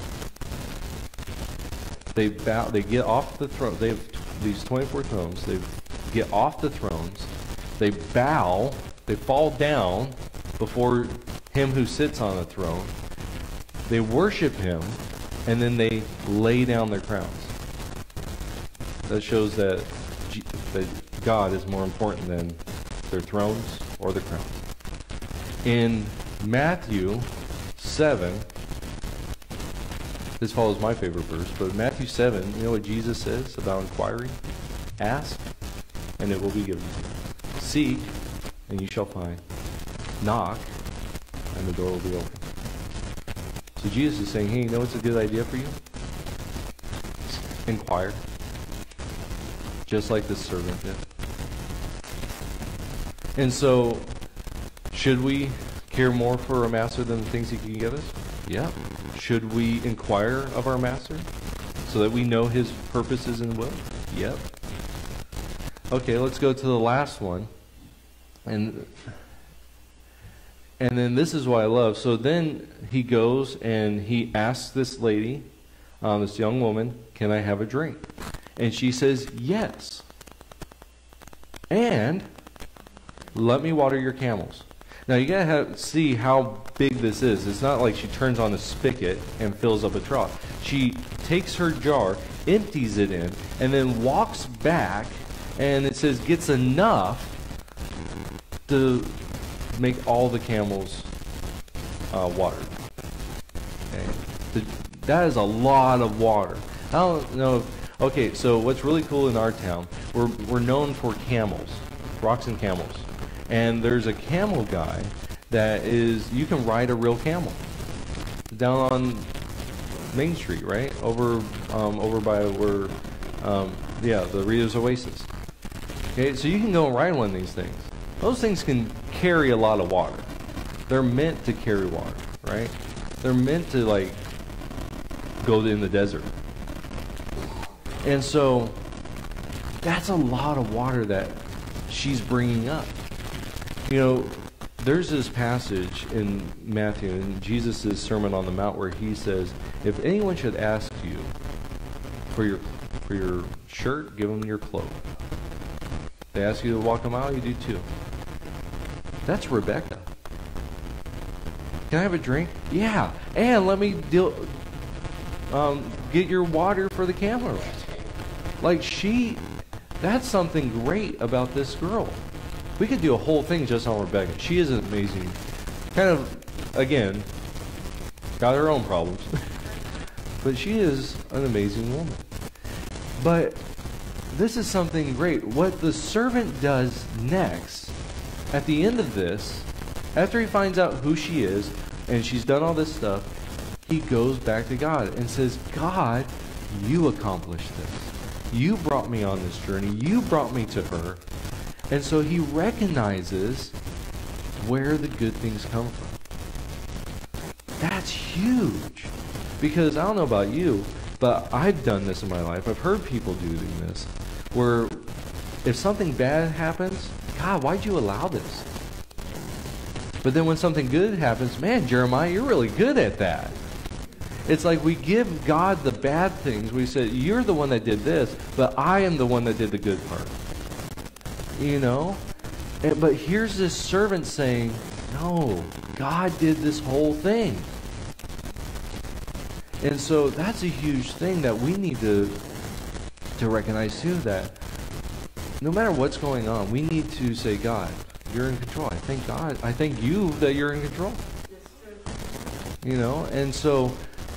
They bow. They get off the throne. They have these twenty-four thrones. They get off the thrones. They bow. They fall down before him who sits on the throne. They worship him, and then they lay down their crowns. That shows that, G that God is more important than their thrones or their crowns. In Matthew seven, this follows my favorite verse, but Matthew seven, you know what Jesus says about inquiring? Ask, and it will be given to you. Seek, and you shall find. Knock, and the door will be open. So Jesus is saying, hey, you know what's a good idea for you? Inquire. Just like this servant did. And so, should we care more for our master than the things he can give us? Yeah. Should we inquire of our master so that we know his purposes and will? Yep. okay, let's go to the last one. And and then this is what I love. So then he goes and he asks this lady, um, this young woman, can I have a drink? And she says, yes. And let me water your camels. Now you gotta have, see how big this is. It's not like she turns on a spigot and fills up a trough. She takes her jar, empties it in, and then walks back, and it says gets enough to make all the camels uh, watered. Okay. The, that is a lot of water. I don't know. If, okay, so what's really cool in our town, we're we're known for camels, rocks and camels. And there's a camel guy that is, you can ride a real camel down on Main Street, right? Over um, over by where, um, yeah, the Rita's Oasis. Okay, so you can go and ride one of these things. Those things can carry a lot of water. They're meant to carry water, right? They're meant to, like, go in the desert. And so that's a lot of water that she's bringing up. You know, there's this passage in Matthew, in Jesus' Sermon on the Mount, where he says, if anyone should ask you for your for your shirt, give them your cloak. If they ask you to walk a mile, you do too. That's Rebecca. Can I have a drink? Yeah. And let me deal, um, get your water for the camels. Like she, that's something great about this girl. We could do a whole thing just on Rebecca. She is amazing. Kind of, again, got her own problems. But she is an amazing woman. But this is something great. What the servant does next, at the end of this, after he finds out who she is, and she's done all this stuff, he goes back to God and says, God, you accomplished this. You brought me on this journey. You brought me to her. And so he recognizes where the good things come from. That's huge. Because I don't know about you, but I've done this in my life. I've heard people doing this. Where if something bad happens, God, why'd you allow this? But then when something good happens, man, Jeremiah, you're really good at that. It's like we give God the bad things. We say, you're the one that did this, but I am the one that did the good part. You know? And, but here's this servant saying, no, God did this whole thing. And so that's a huge thing that we need to, to recognize too, that no matter what's going on, we need to say, God, you're in control. I thank God. I thank you that you're in control. You know? And so,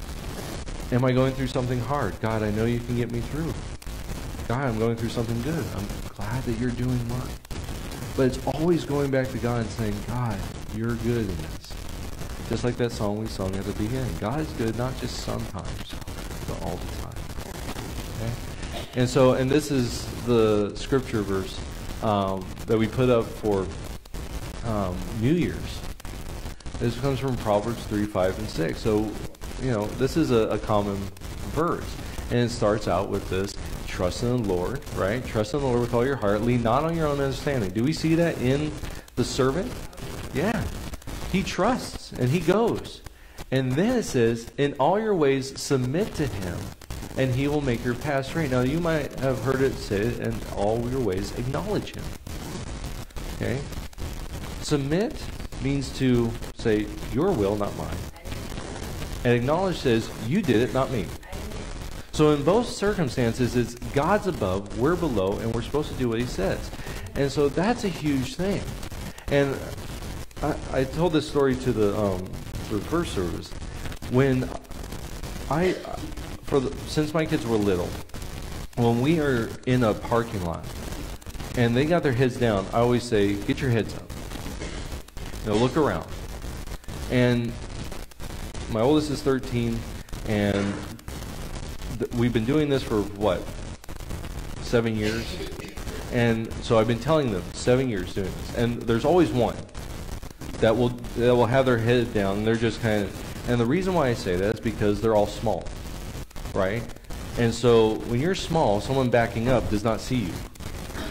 am I going through something hard? God, I know you can get me through. God, I'm going through something good. I'm glad that you're doing well. But it's always going back to God and saying, God, you're good in this. Just like that song we sung at the beginning. God is good, not just sometimes, but all the time. Okay? And so, and this is the scripture verse um, that we put up for um, New Year's. This comes from Proverbs three, five, and six. So, you know, this is a, a common verse. And it starts out with this, trust in the Lord, right? Trust in the Lord with all your heart. Lean not on your own understanding. Do we see that in the servant? Yeah. He trusts and he goes. And then it says, in all your ways submit to him, and he will make your path straight. Now, you might have heard it said, in all your ways acknowledge him. Okay? Submit means to say, your will, not mine. And acknowledge says, you did it, not me. So in both circumstances, it's God's above, we're below, and we're supposed to do what he says. And so that's a huge thing. And I, I told this story to the, um, the first service. When I, for the, since my kids were little, when we are in a parking lot, and they got their heads down, I always say, get your heads up. You know, look around. And my oldest is thirteen, and th- we've been doing this for, what, seven years? And so I've been telling them, seven years doing this. And there's always one that will that will have their head down, and they're just kind of, and the reason why I say that is because they're all small, right? And so when you're small, someone backing up does not see you.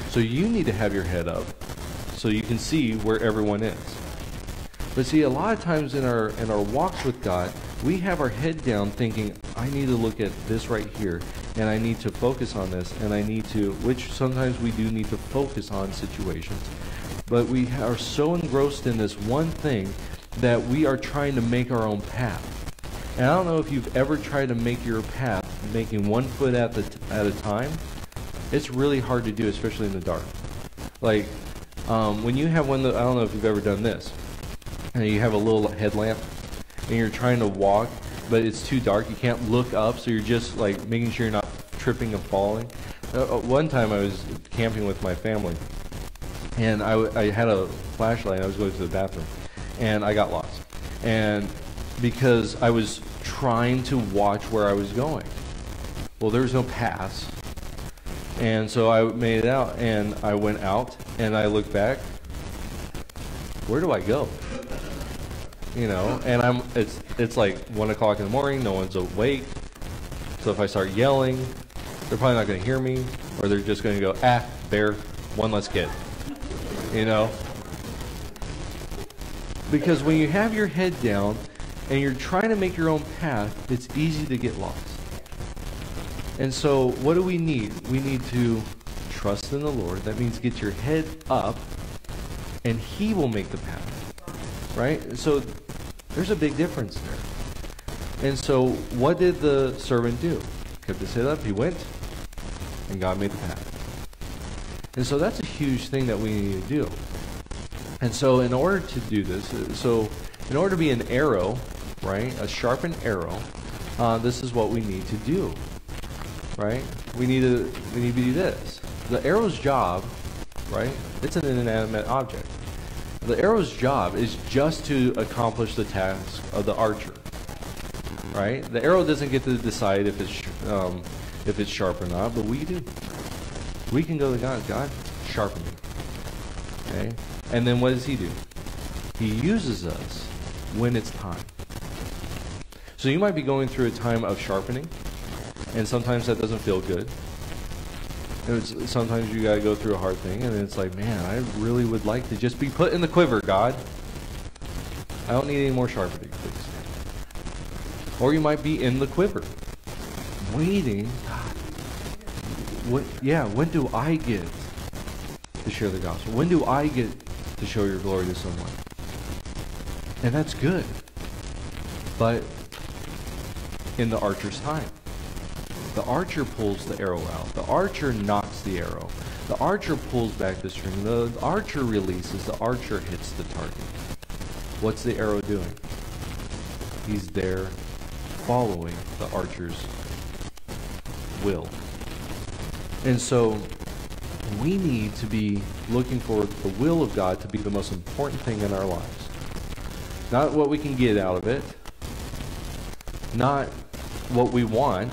So you need to have your head up so you can see where everyone is. But see, a lot of times in our in our walks with God, we have our head down thinking, I need to look at this right here, and I need to focus on this, and I need to, which sometimes we do need to focus on situations. But we are so engrossed in this one thing that we are trying to make our own path. And I don't know if you've ever tried to make your path, making one foot at the t- at a time. It's really hard to do, especially in the dark. Like, um, when you have one, that, I don't know if you've ever done this, and you have a little headlamp, and you're trying to walk, but it's too dark, you can't look up, so you're just like making sure you're not tripping and falling. Uh, one time I was camping with my family, and I, w- I had a flashlight, and I was going to the bathroom, and I got lost. And because I was trying to watch where I was going. Well, there was no pass. And so I made it out, and I went out, and I looked back. Where do I go? You know, and I'm it's it's like one o'clock in the morning, no one's awake. So if I start yelling, they're probably not going to hear me, or they're just going to go, ah, bear, one less kid. You know? Because when you have your head down and you're trying to make your own path, it's easy to get lost. And so what do we need? We need to trust in the Lord. That means get your head up, and He will make the path. Right? So there's a big difference there. And so what did the servant do? Kept his head up, he went, and God made the path. And so that's a huge thing that we need to do. And so in order to do this, so in order to be an arrow, right, a sharpened arrow, uh, this is what we need to do, right? We need to we need to do this. The arrow's job, right? It's an inanimate object. The arrow's job is just to accomplish the task of the archer, right? The arrow doesn't get to decide if it's um, if it's sharp or not, but we do. We can go to God. God, sharpen me. Okay. And then what does He do? He uses us when it's time. So you might be going through a time of sharpening, and sometimes that doesn't feel good. It's, sometimes you got to go through a hard thing, and it's like, man, I really would like to just be put in the quiver, God. I don't need any more sharpening, please. Or you might be in the quiver, waiting. God, what? Yeah, when do I get to share the gospel? When do I get to show your glory to someone? And that's good. But in the archer's time, the archer pulls the arrow out. The archer knocks the arrow. The archer pulls back the string. The archer releases. The archer hits the target. What's the arrow doing? He's there following the archer's will. And so we need to be looking for the will of God to be the most important thing in our lives. Not what we can get out of it. Not what we want.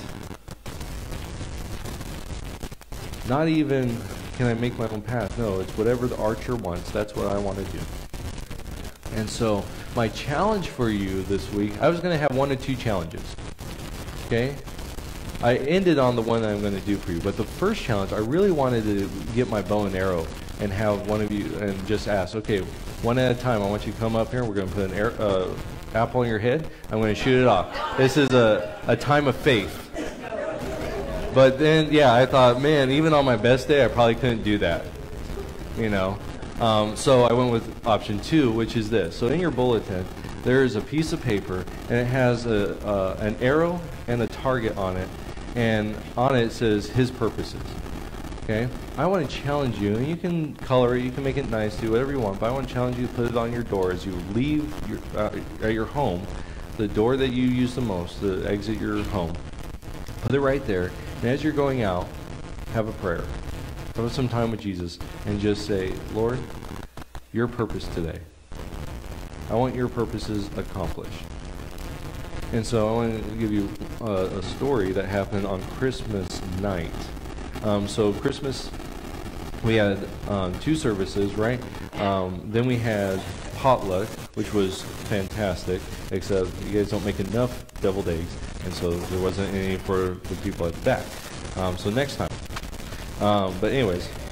Not even, can I make my own path? No, it's whatever the archer wants. That's what I want to do. And so, my challenge for you this week, I was going to have one or two challenges. Okay? I ended on the one that I'm going to do for you. But the first challenge, I really wanted to get my bow and arrow and have one of you, and just ask, okay, one at a time, I want you to come up here. We're going to put an air, uh, apple on your head. I'm going to shoot it off. This is a, a time of faith. But then, yeah, I thought, man, even on my best day, I probably couldn't do that, you know. Um, so I went with option two, which is this. So in your bulletin, there is a piece of paper, and it has a, uh, an arrow and a target on it, and on it, it says His purposes. Okay? I want to challenge you, and you can color it, you can make it nice, do whatever you want, but I want to challenge you to put it on your door as you leave your, uh, at your home, the door that you use the most, to exit your home. Put it right there. And as you're going out, have a prayer. Have some time with Jesus and just say, Lord, your purpose today. I want your purposes accomplished. And so I want to give you a, a story that happened on Christmas night. Um, so Christmas, we had um, two services, right? Um, then we had potluck, which was fantastic, except you guys don't make enough deviled eggs, and so there wasn't any for the people at the back. Um, so next time. Um, but anyways,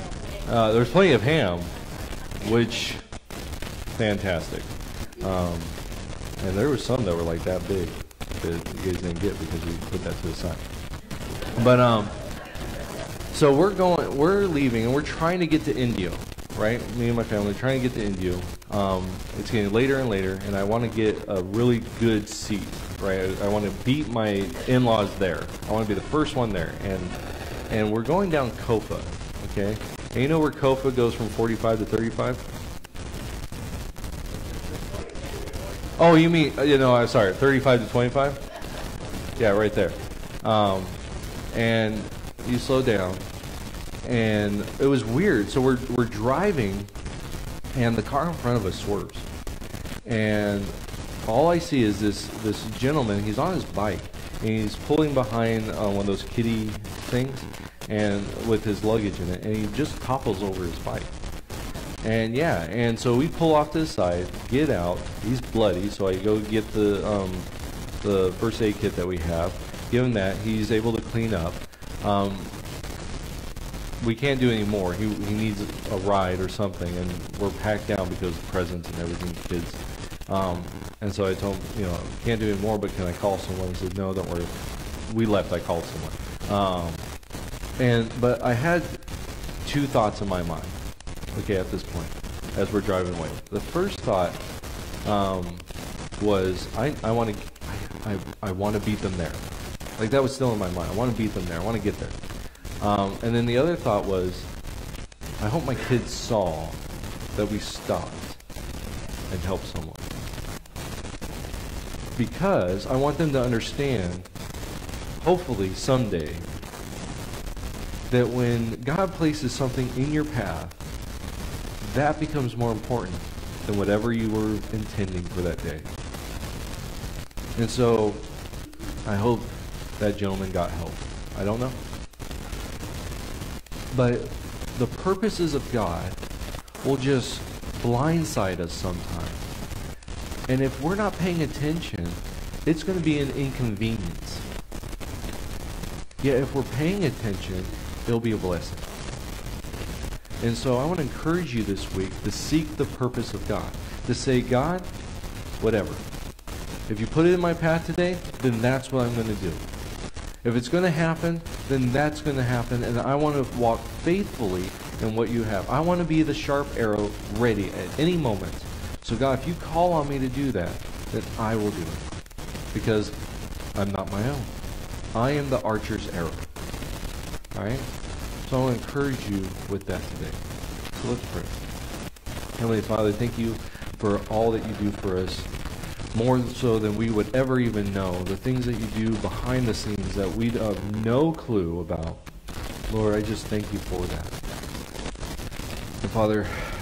Uh, there was plenty of ham, which, fantastic. Um, and there were some that were like that big that you guys didn't get because we put that to the side. But, um, so we're going, we're leaving, and we're trying to get to Indio, right? Me and my family are trying to get to Indio. Um, it's getting later and later, and I want to get a really good seat, right? I, I want to beat my in-laws there. I want to be the first one there, and and we're going down Kofa, okay? And you know where Kofa goes from forty-five to thirty-five? Oh, you mean, you know, I'm sorry, thirty-five to twenty-five? Yeah, right there. Um, and you slow down, and it was weird. So we're we're driving, and the car in front of us swerves, and all I see is this this gentleman. He's on his bike, and he's pulling behind uh, one of those kiddie things, and with his luggage in it, and he just topples over his bike. And yeah, and so we pull off to the side, get out. He's bloody, so I go get the um, the first aid kit that we have. Give him that. He's able to clean up. Um, we can't do any more. He he needs a ride or something, and we're packed down because of presents and everything, kids. Um, and so I told him, you know, can't do any more, but can I call someone? He said, no, don't worry. We left. I called someone. Um, and but I had two thoughts in my mind. Okay, at this point, as we're driving away, the first thought um, was I I want to I, I, I want to beat them there. Like that was still in my mind. I want to beat them there. I want to get there. Um, and then the other thought was, I hope my kids saw that we stopped and helped someone, because I want them to understand, hopefully someday, that when God places something in your path, that becomes more important than whatever you were intending for that day. And so, I hope that gentleman got help. I don't know. But the purposes of God will just blindside us sometimes. And if we're not paying attention, it's going to be an inconvenience. Yet if we're paying attention, it'll be a blessing. And so I want to encourage you this week to seek the purpose of God. To say, God, whatever. If you put it in my path today, then that's what I'm going to do. If it's going to happen, then that's going to happen. And I want to walk faithfully in what you have. I want to be the sharp arrow ready at any moment. So God, if you call on me to do that, then I will do it. Because I'm not my own. I am the archer's arrow. All right? So I want to encourage you with that today. So let's pray. Heavenly Father, thank you for all that you do for us, more so than we would ever even know. The things that you do behind the scenes that we have no clue about. Lord, I just thank you for that. And Father,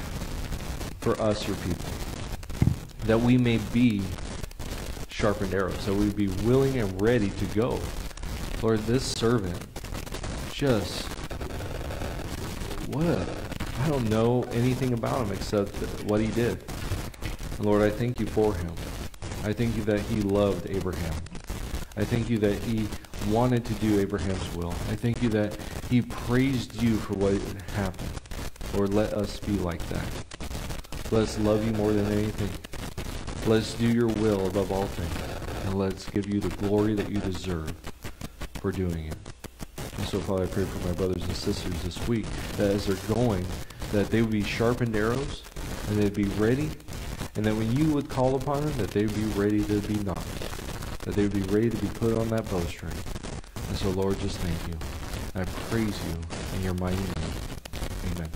for us, your people, that we may be sharpened arrows, that we be willing and ready to go. Lord, this servant just... What a, I don't know anything about him except what he did. And Lord, I thank you for him. I thank you that he loved Abraham. I thank you that he wanted to do Abraham's will. I thank you that he praised you for what happened. Lord, let us be like that. Let us love you more than anything. Let us do your will above all things. And let's give you the glory that you deserve for doing it. And so, Father, I pray for my brothers and sisters this week, that as they're going, that they would be sharpened arrows, and they'd be ready, and that when you would call upon them, that they would be ready to be knocked, that they would be ready to be put on that bowstring. And so, Lord, just thank you. I praise you in your mighty name. Amen.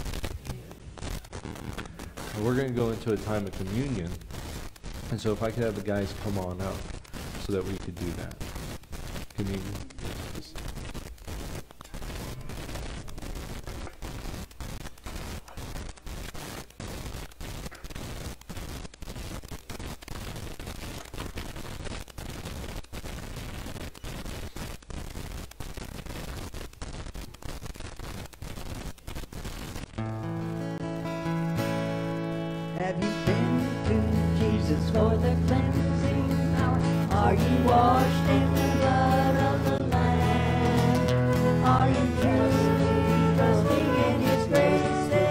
And we're going to go into a time of communion, and so if I could have the guys come on up so that we could do that. Communion. Have you been to Jesus for the cleansing power? Are you washed in the blood of the Lamb? Are you trusting, trusting in His grace?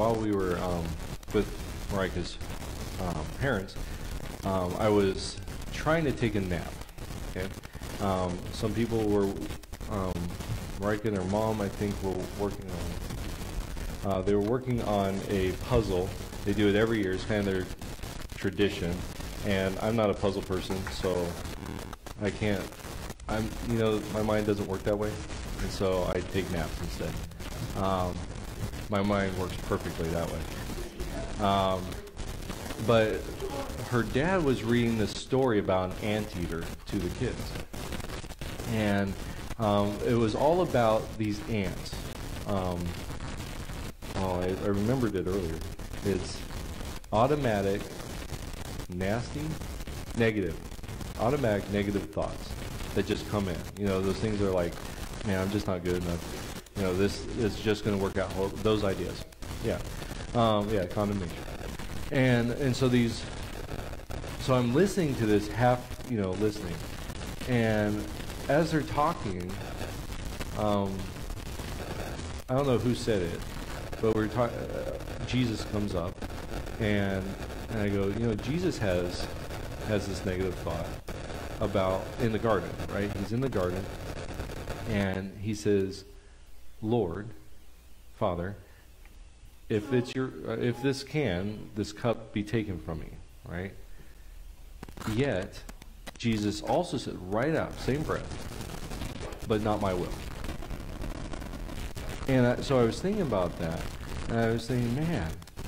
while we were um, with Marika's um, parents, um, I was trying to take a nap. Okay, um, some people were, um, Marika and her mom, I think, were working on. Uh, they were working on a puzzle. They do it every year. It's kind of their tradition. And I'm not a puzzle person, so I can't. I'm, you know, my mind doesn't work that way, and so I take naps instead. Um, my mind works perfectly that way. Um, but her dad was reading this story about an anteater to the kids, and um, it was all about these ants. Um, oh, I, I remembered it earlier. It's automatic, nasty, negative, automatic negative thoughts that just come in. You know, those things are like, man, I'm just not good enough. You know, this is just going to work out. Those ideas. Yeah. Um, yeah, condemnation. And and so these, so I'm listening to this, half, you know, listening. And as they're talking, um, I don't know who said it, but we're talking, uh, Jesus comes up, and, and I go, you know, Jesus has has this negative thought about, in the garden, right? He's in the garden, and he says, Lord, Father, if it's your, uh, if this can, this cup be taken from me, right? Yet, Jesus also said, right out, same breath, but not my will. And I, so I was thinking about that, and I was thinking, man,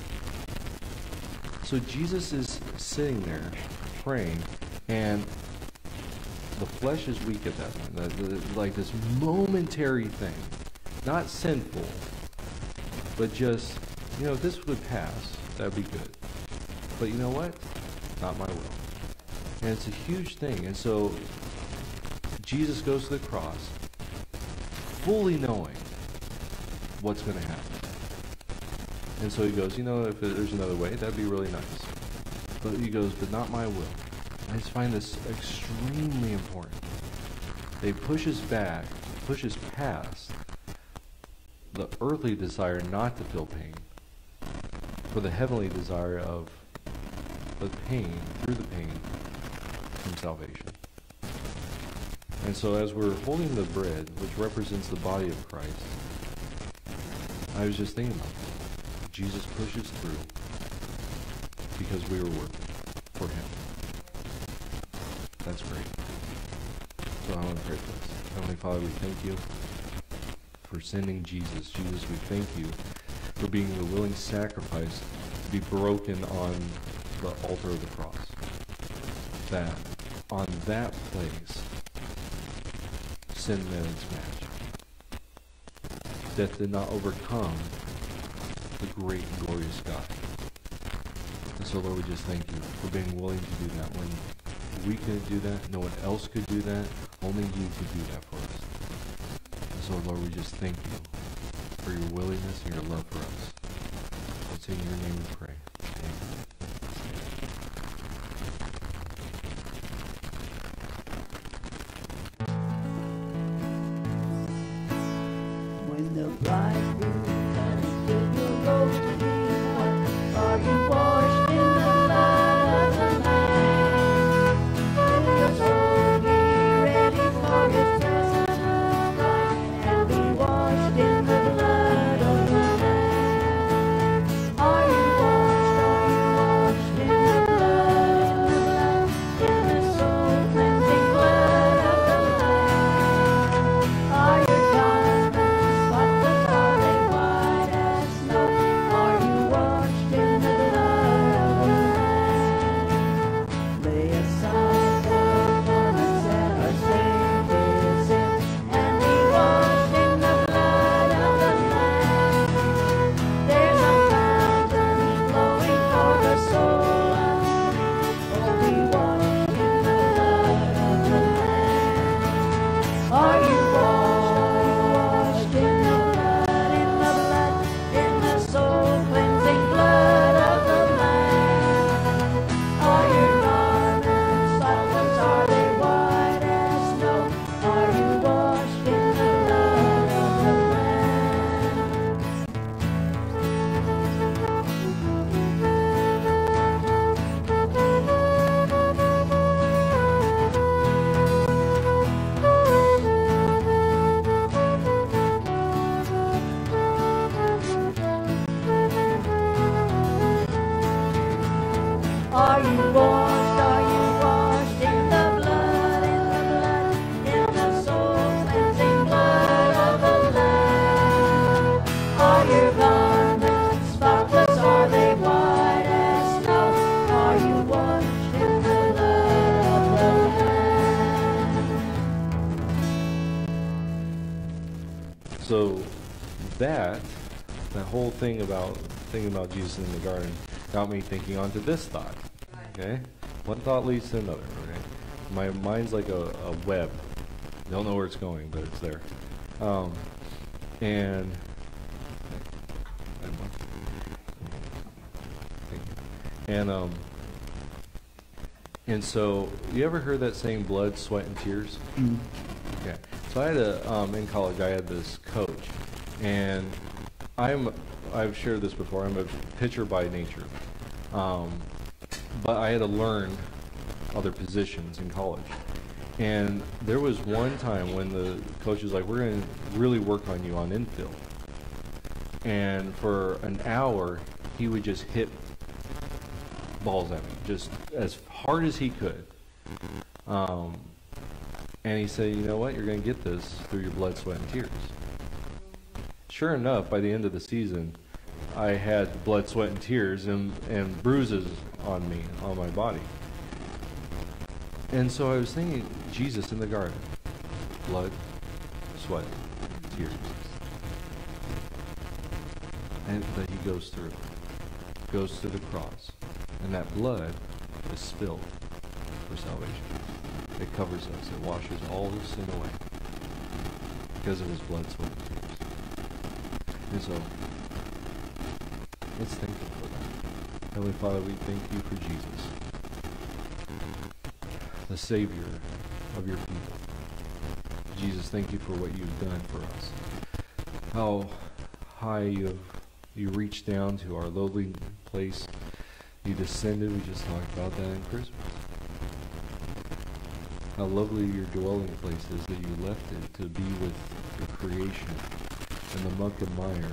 so Jesus is sitting there praying, and the flesh is weak at that point, the, the, like this momentary thing, not sinful, but just, you know, if this would pass, that'd be good. But you know what? Not my will. And it's a huge thing. And so Jesus goes to the cross, fully knowing what's going to happen. And so he goes, you know, if there's another way, that'd be really nice. But he goes, but not my will. I just find this extremely important. They push us back, push us past the earthly desire not to feel pain for the heavenly desire of the pain, through the pain, from salvation. And so as we're holding the bread, which represents the body of Christ, I was just thinking about that. Jesus pushes through because we were working for him. That's great. So I want to pray for us. Heavenly Father, we thank you for sending Jesus. Jesus, we thank you for being the willing sacrifice to be broken on the altar of the cross. That on that place, sin met its match. Death did not overcome the great and glorious God. And so, Lord, we just thank you for being willing to do that. When we couldn't do that, no one else could do that, only you could do that for us. And so, Lord, we just thank you for your willingness and your love for us. It's in your name we pray. Amen. When the bridegroom comes to your robe to be one, are you washed in the blood of the Lamb? Will your soul be ready for his presence and be washed in the blood of the Lamb? Are you washed, are you washed in the blood of the Lamb, in the soul cleansing blood of the Lamb? Are your garments spotless, are they Are you washed? Are you washed in the blood, in the blood, in the soul cleansing blood of the Lamb? Are your garments spotless? Are they white as snow? Are you washed in the blood of the Lamb? So that, that whole thing about thinking about Jesus in the garden got me thinking onto this thought. Okay? One thought leads to another. Okay? My mind's like a, a web. Don't know where it's going, but it's there. Um, and and um and so you ever heard that saying, blood, sweat, and tears? Mm. Okay. So I had a um, in college I had this coach, and I'm I've shared this before. I'm a pitcher by nature. Um, but I had to learn other positions in college. And there was one time when the coach was like, we're going to really work on you on infield. And for an hour, he would just hit balls at me, just as hard as he could. Um, and he said, you know what, you're going to get this through your blood, sweat, and tears. Sure enough, by the end of the season, I had blood, sweat, and tears and, and bruises on me, on my body. And so I was thinking, Jesus in the garden. Blood, sweat, tears. And that he goes through. Goes to the cross. And that blood is spilled for salvation. It covers us. It washes all the sin away. Because of his blood, sweat, and tears. And so, let's thank him for that. Heavenly Father, we thank you for Jesus, the Savior of your people. Jesus, thank you for what you've done for us. How high you have, you reached down to our lowly place. You descended. We just talked about that in Christmas. How lovely your dwelling place is that you left it to be with your creation in the muck and mire.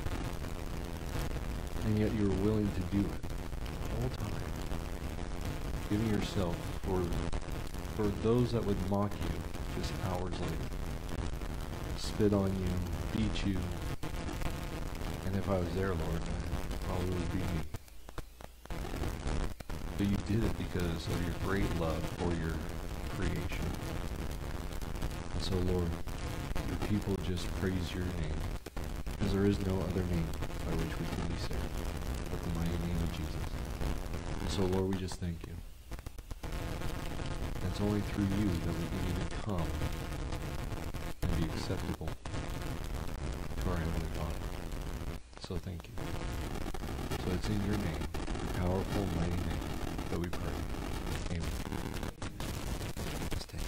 And yet you were willing to do it the whole time. Giving yourself for, for those that would mock you just hours later. Spit on you, beat you. And if I was there, Lord, it probably would be me. But you did it because of your great love for your creation. And so, Lord, your people just praise your name. Because there is no other name by which we can be saved but the mighty name of Jesus. And so, Lord, we just thank you. It's only through you that we can even come and be acceptable to our Heavenly Father. So thank you. So it's in your name, your powerful, mighty name, that we pray. Amen. Stay.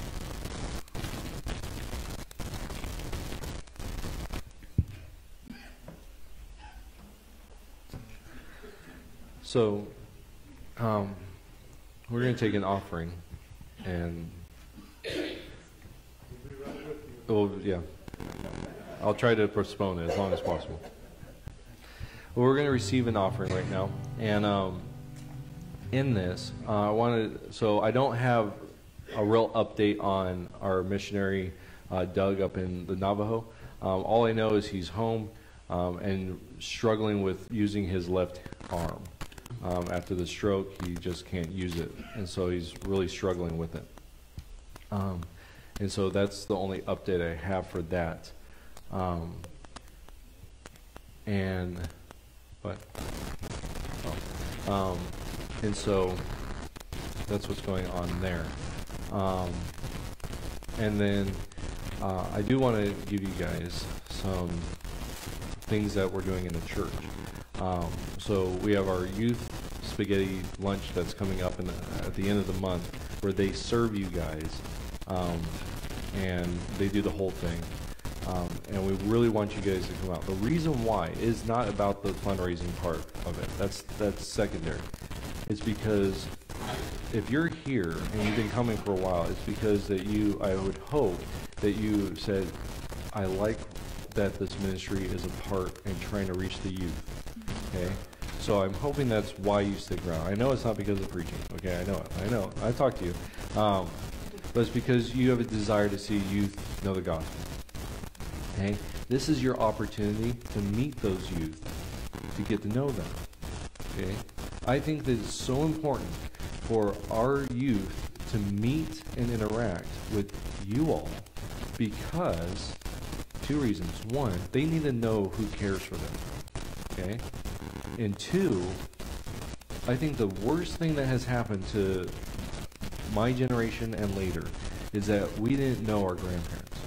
So, um, we're going to take an offering, and, oh, yeah, I'll try to postpone it as long as possible. Well, we're going to receive an offering right now, and um, in this, uh, I wanted, so I don't have a real update on our missionary uh, Doug up in the Navajo. Um, all I know is he's home um, and struggling with using his left arm. Um, after the stroke, he just can't use it, and so he's really struggling with it. Um, and so that's the only update I have for that. Um, and what? Oh. Um, and so that's what's going on there. Um, and then uh, I do want to give you guys some things that we're doing in the church. Um, so we have our youth spaghetti lunch that's coming up in the, at the end of the month, where they serve you guys, um, and they do the whole thing. Um, and we really want you guys to come out. The reason why is not about the fundraising part of it. That's that's secondary. It's because if you're here and you've been coming for a while, it's because that you, I would hope that you said, I like that this ministry is a part in trying to reach the youth. Okay, So I'm hoping that's why you stick around. I know it's not because of preaching. Okay, I know it. I know. I talked to you. Um, but it's because you have a desire to see youth know the gospel. Okay? This is your opportunity to meet those youth, to get to know them. Okay? I think that it's so important for our youth to meet and interact with you all because two reasons. One, they need to know who cares for them. Okay? And two, I think the worst thing that has happened to my generation and later is that we didn't know our grandparents.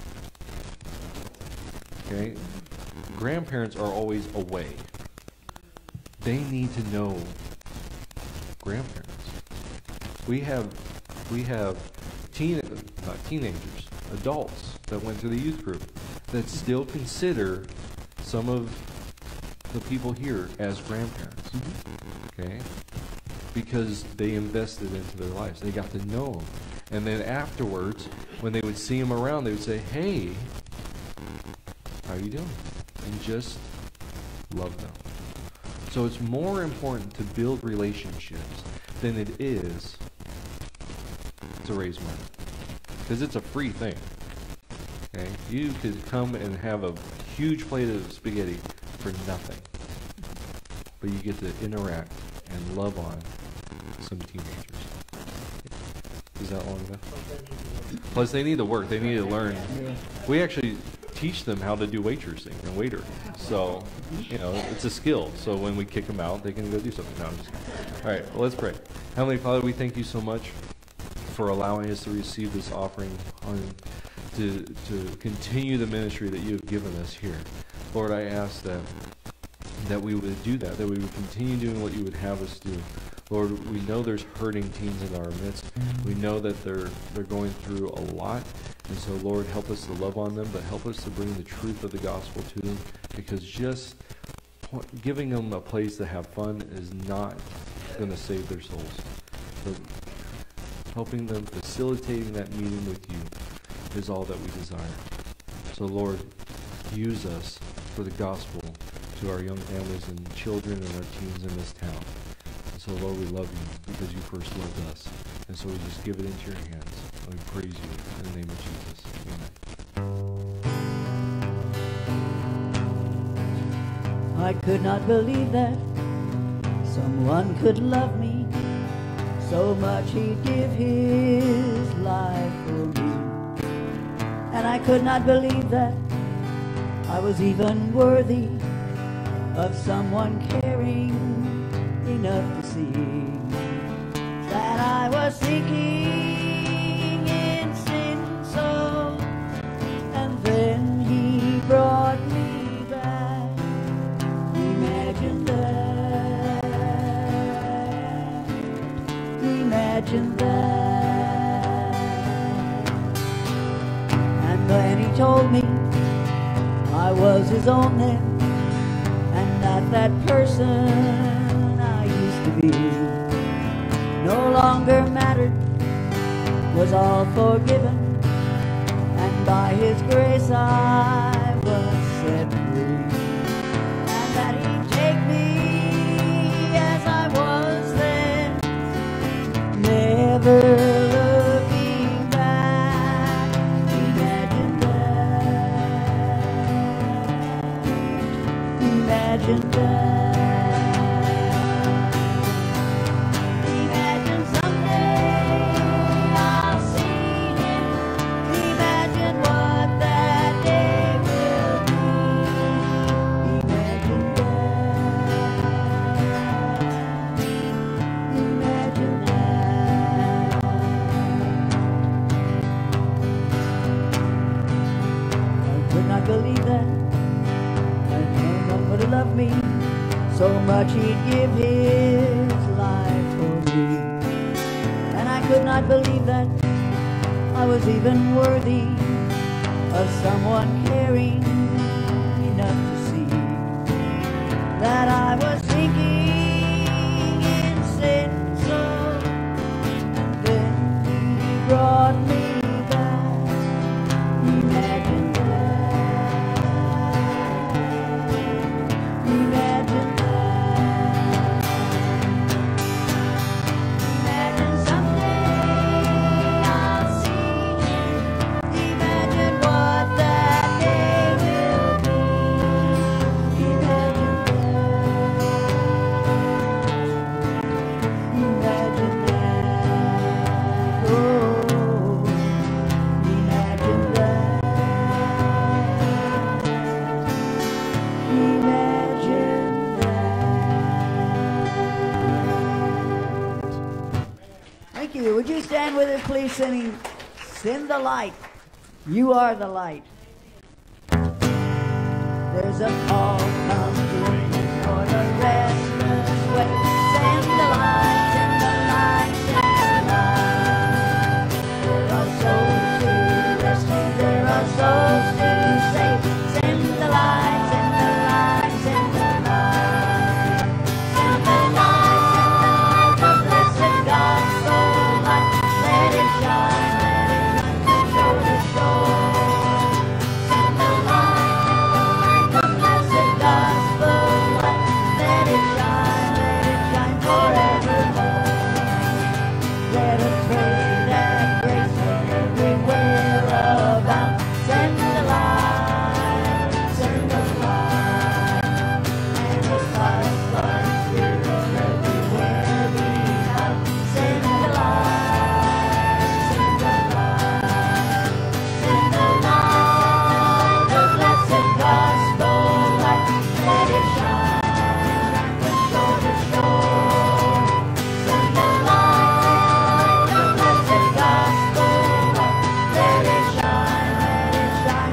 Okay? Grandparents are always away. They need to know grandparents. We have we have teen not teenagers, adults that went to the youth group that still consider some of the people here as grandparents. Okay? Because they invested into their lives. They got to know them. And then afterwards, when they would see them around, they would say, "Hey, how you doing?" And just love them. So it's more important to build relationships than it is to raise money. Because it's a free thing. Okay? You could come and have a huge plate of spaghetti for nothing. But you get to interact and love on some teenagers. Is that long enough? Plus, they need to work. They need to learn. We actually teach them how to do waitressing and waiter. So, you know, it's a skill. So when we kick them out, they can go do something. No, I'm just kidding. All right, well, let's pray. Heavenly Father, we thank you so much for allowing us to receive this offering on to to continue the ministry that you have given us here. Lord, I ask that that we would do that, that we would continue doing what you would have us do. Lord, we know there's hurting teens in our midst. We know that they're they're going through a lot. And so, Lord, help us to love on them, but help us to bring the truth of the gospel to them, because just giving them a place to have fun is not going to save their souls. But helping them, facilitating that meeting with you is all that we desire. So, Lord, use us for the gospel to our young families and children and our teens in this town. And so, Lord, we love you because you first loved us. And so we just give it into your hands. And we praise you in the name of Jesus. Amen. I could not believe that someone could love me so much he'd give his life for me. And I could not believe that I was even worthy of someone caring enough to see that I was sinking in sin so, and then he brought me back. Imagine that, imagine that. And then he told me I was his own then, and not that person I used to be. No longer mattered, was all forgiven, and by his grace I was set free. And that he'd take me as I was then, never looking back. Imagine that, imagine that. Believe that no one would love me so much he'd give his life for me. And I could not believe that I was even worthy of someone caring enough to see that I was sinking in sin so, and then he brought me back. Imagine that, imagine that. you. Would you stand with us, please, singing Send the Light. You are the light. There's a call coming for the restless way. Send the light, send the light, send the light. There are souls to rescue, there are souls to save. Send the light, send the light, send the light. Send the light, send the light, the blessed gospel light. Let it shine, let it shine from shore to shore. Send the light, the blessed gospel light. Let it shine, let it shine forevermore. Let us pray that grace everywhere abound. Send the light, send the light, and the Christ-like spirit everywhere be found. Send the light, send the light, send the light, the blessed gospel light. Let it shine, shine from shore to shore. Send the light, the blessed gospel light. Let it shine, let it shine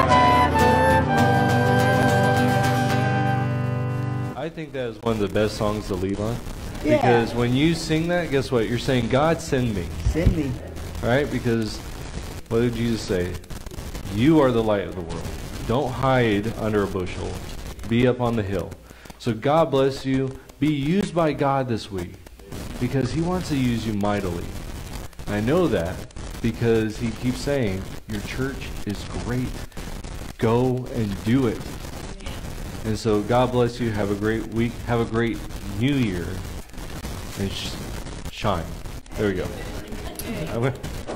forevermore. I think that is one of the best songs to lead on. Yeah. Because when you sing that, guess what? You're saying, God, send me. Send me. All right? Because what did Jesus say? You are the light of the world. Don't hide under a bushel. Be up on the hill. So God bless you. Be used by God this week because He wants to use you mightily. And I know that because He keeps saying, your church is great. Go and do it. And so God bless you. Have a great week. Have a great new year. And sh- shine. There we go. I'm gonna-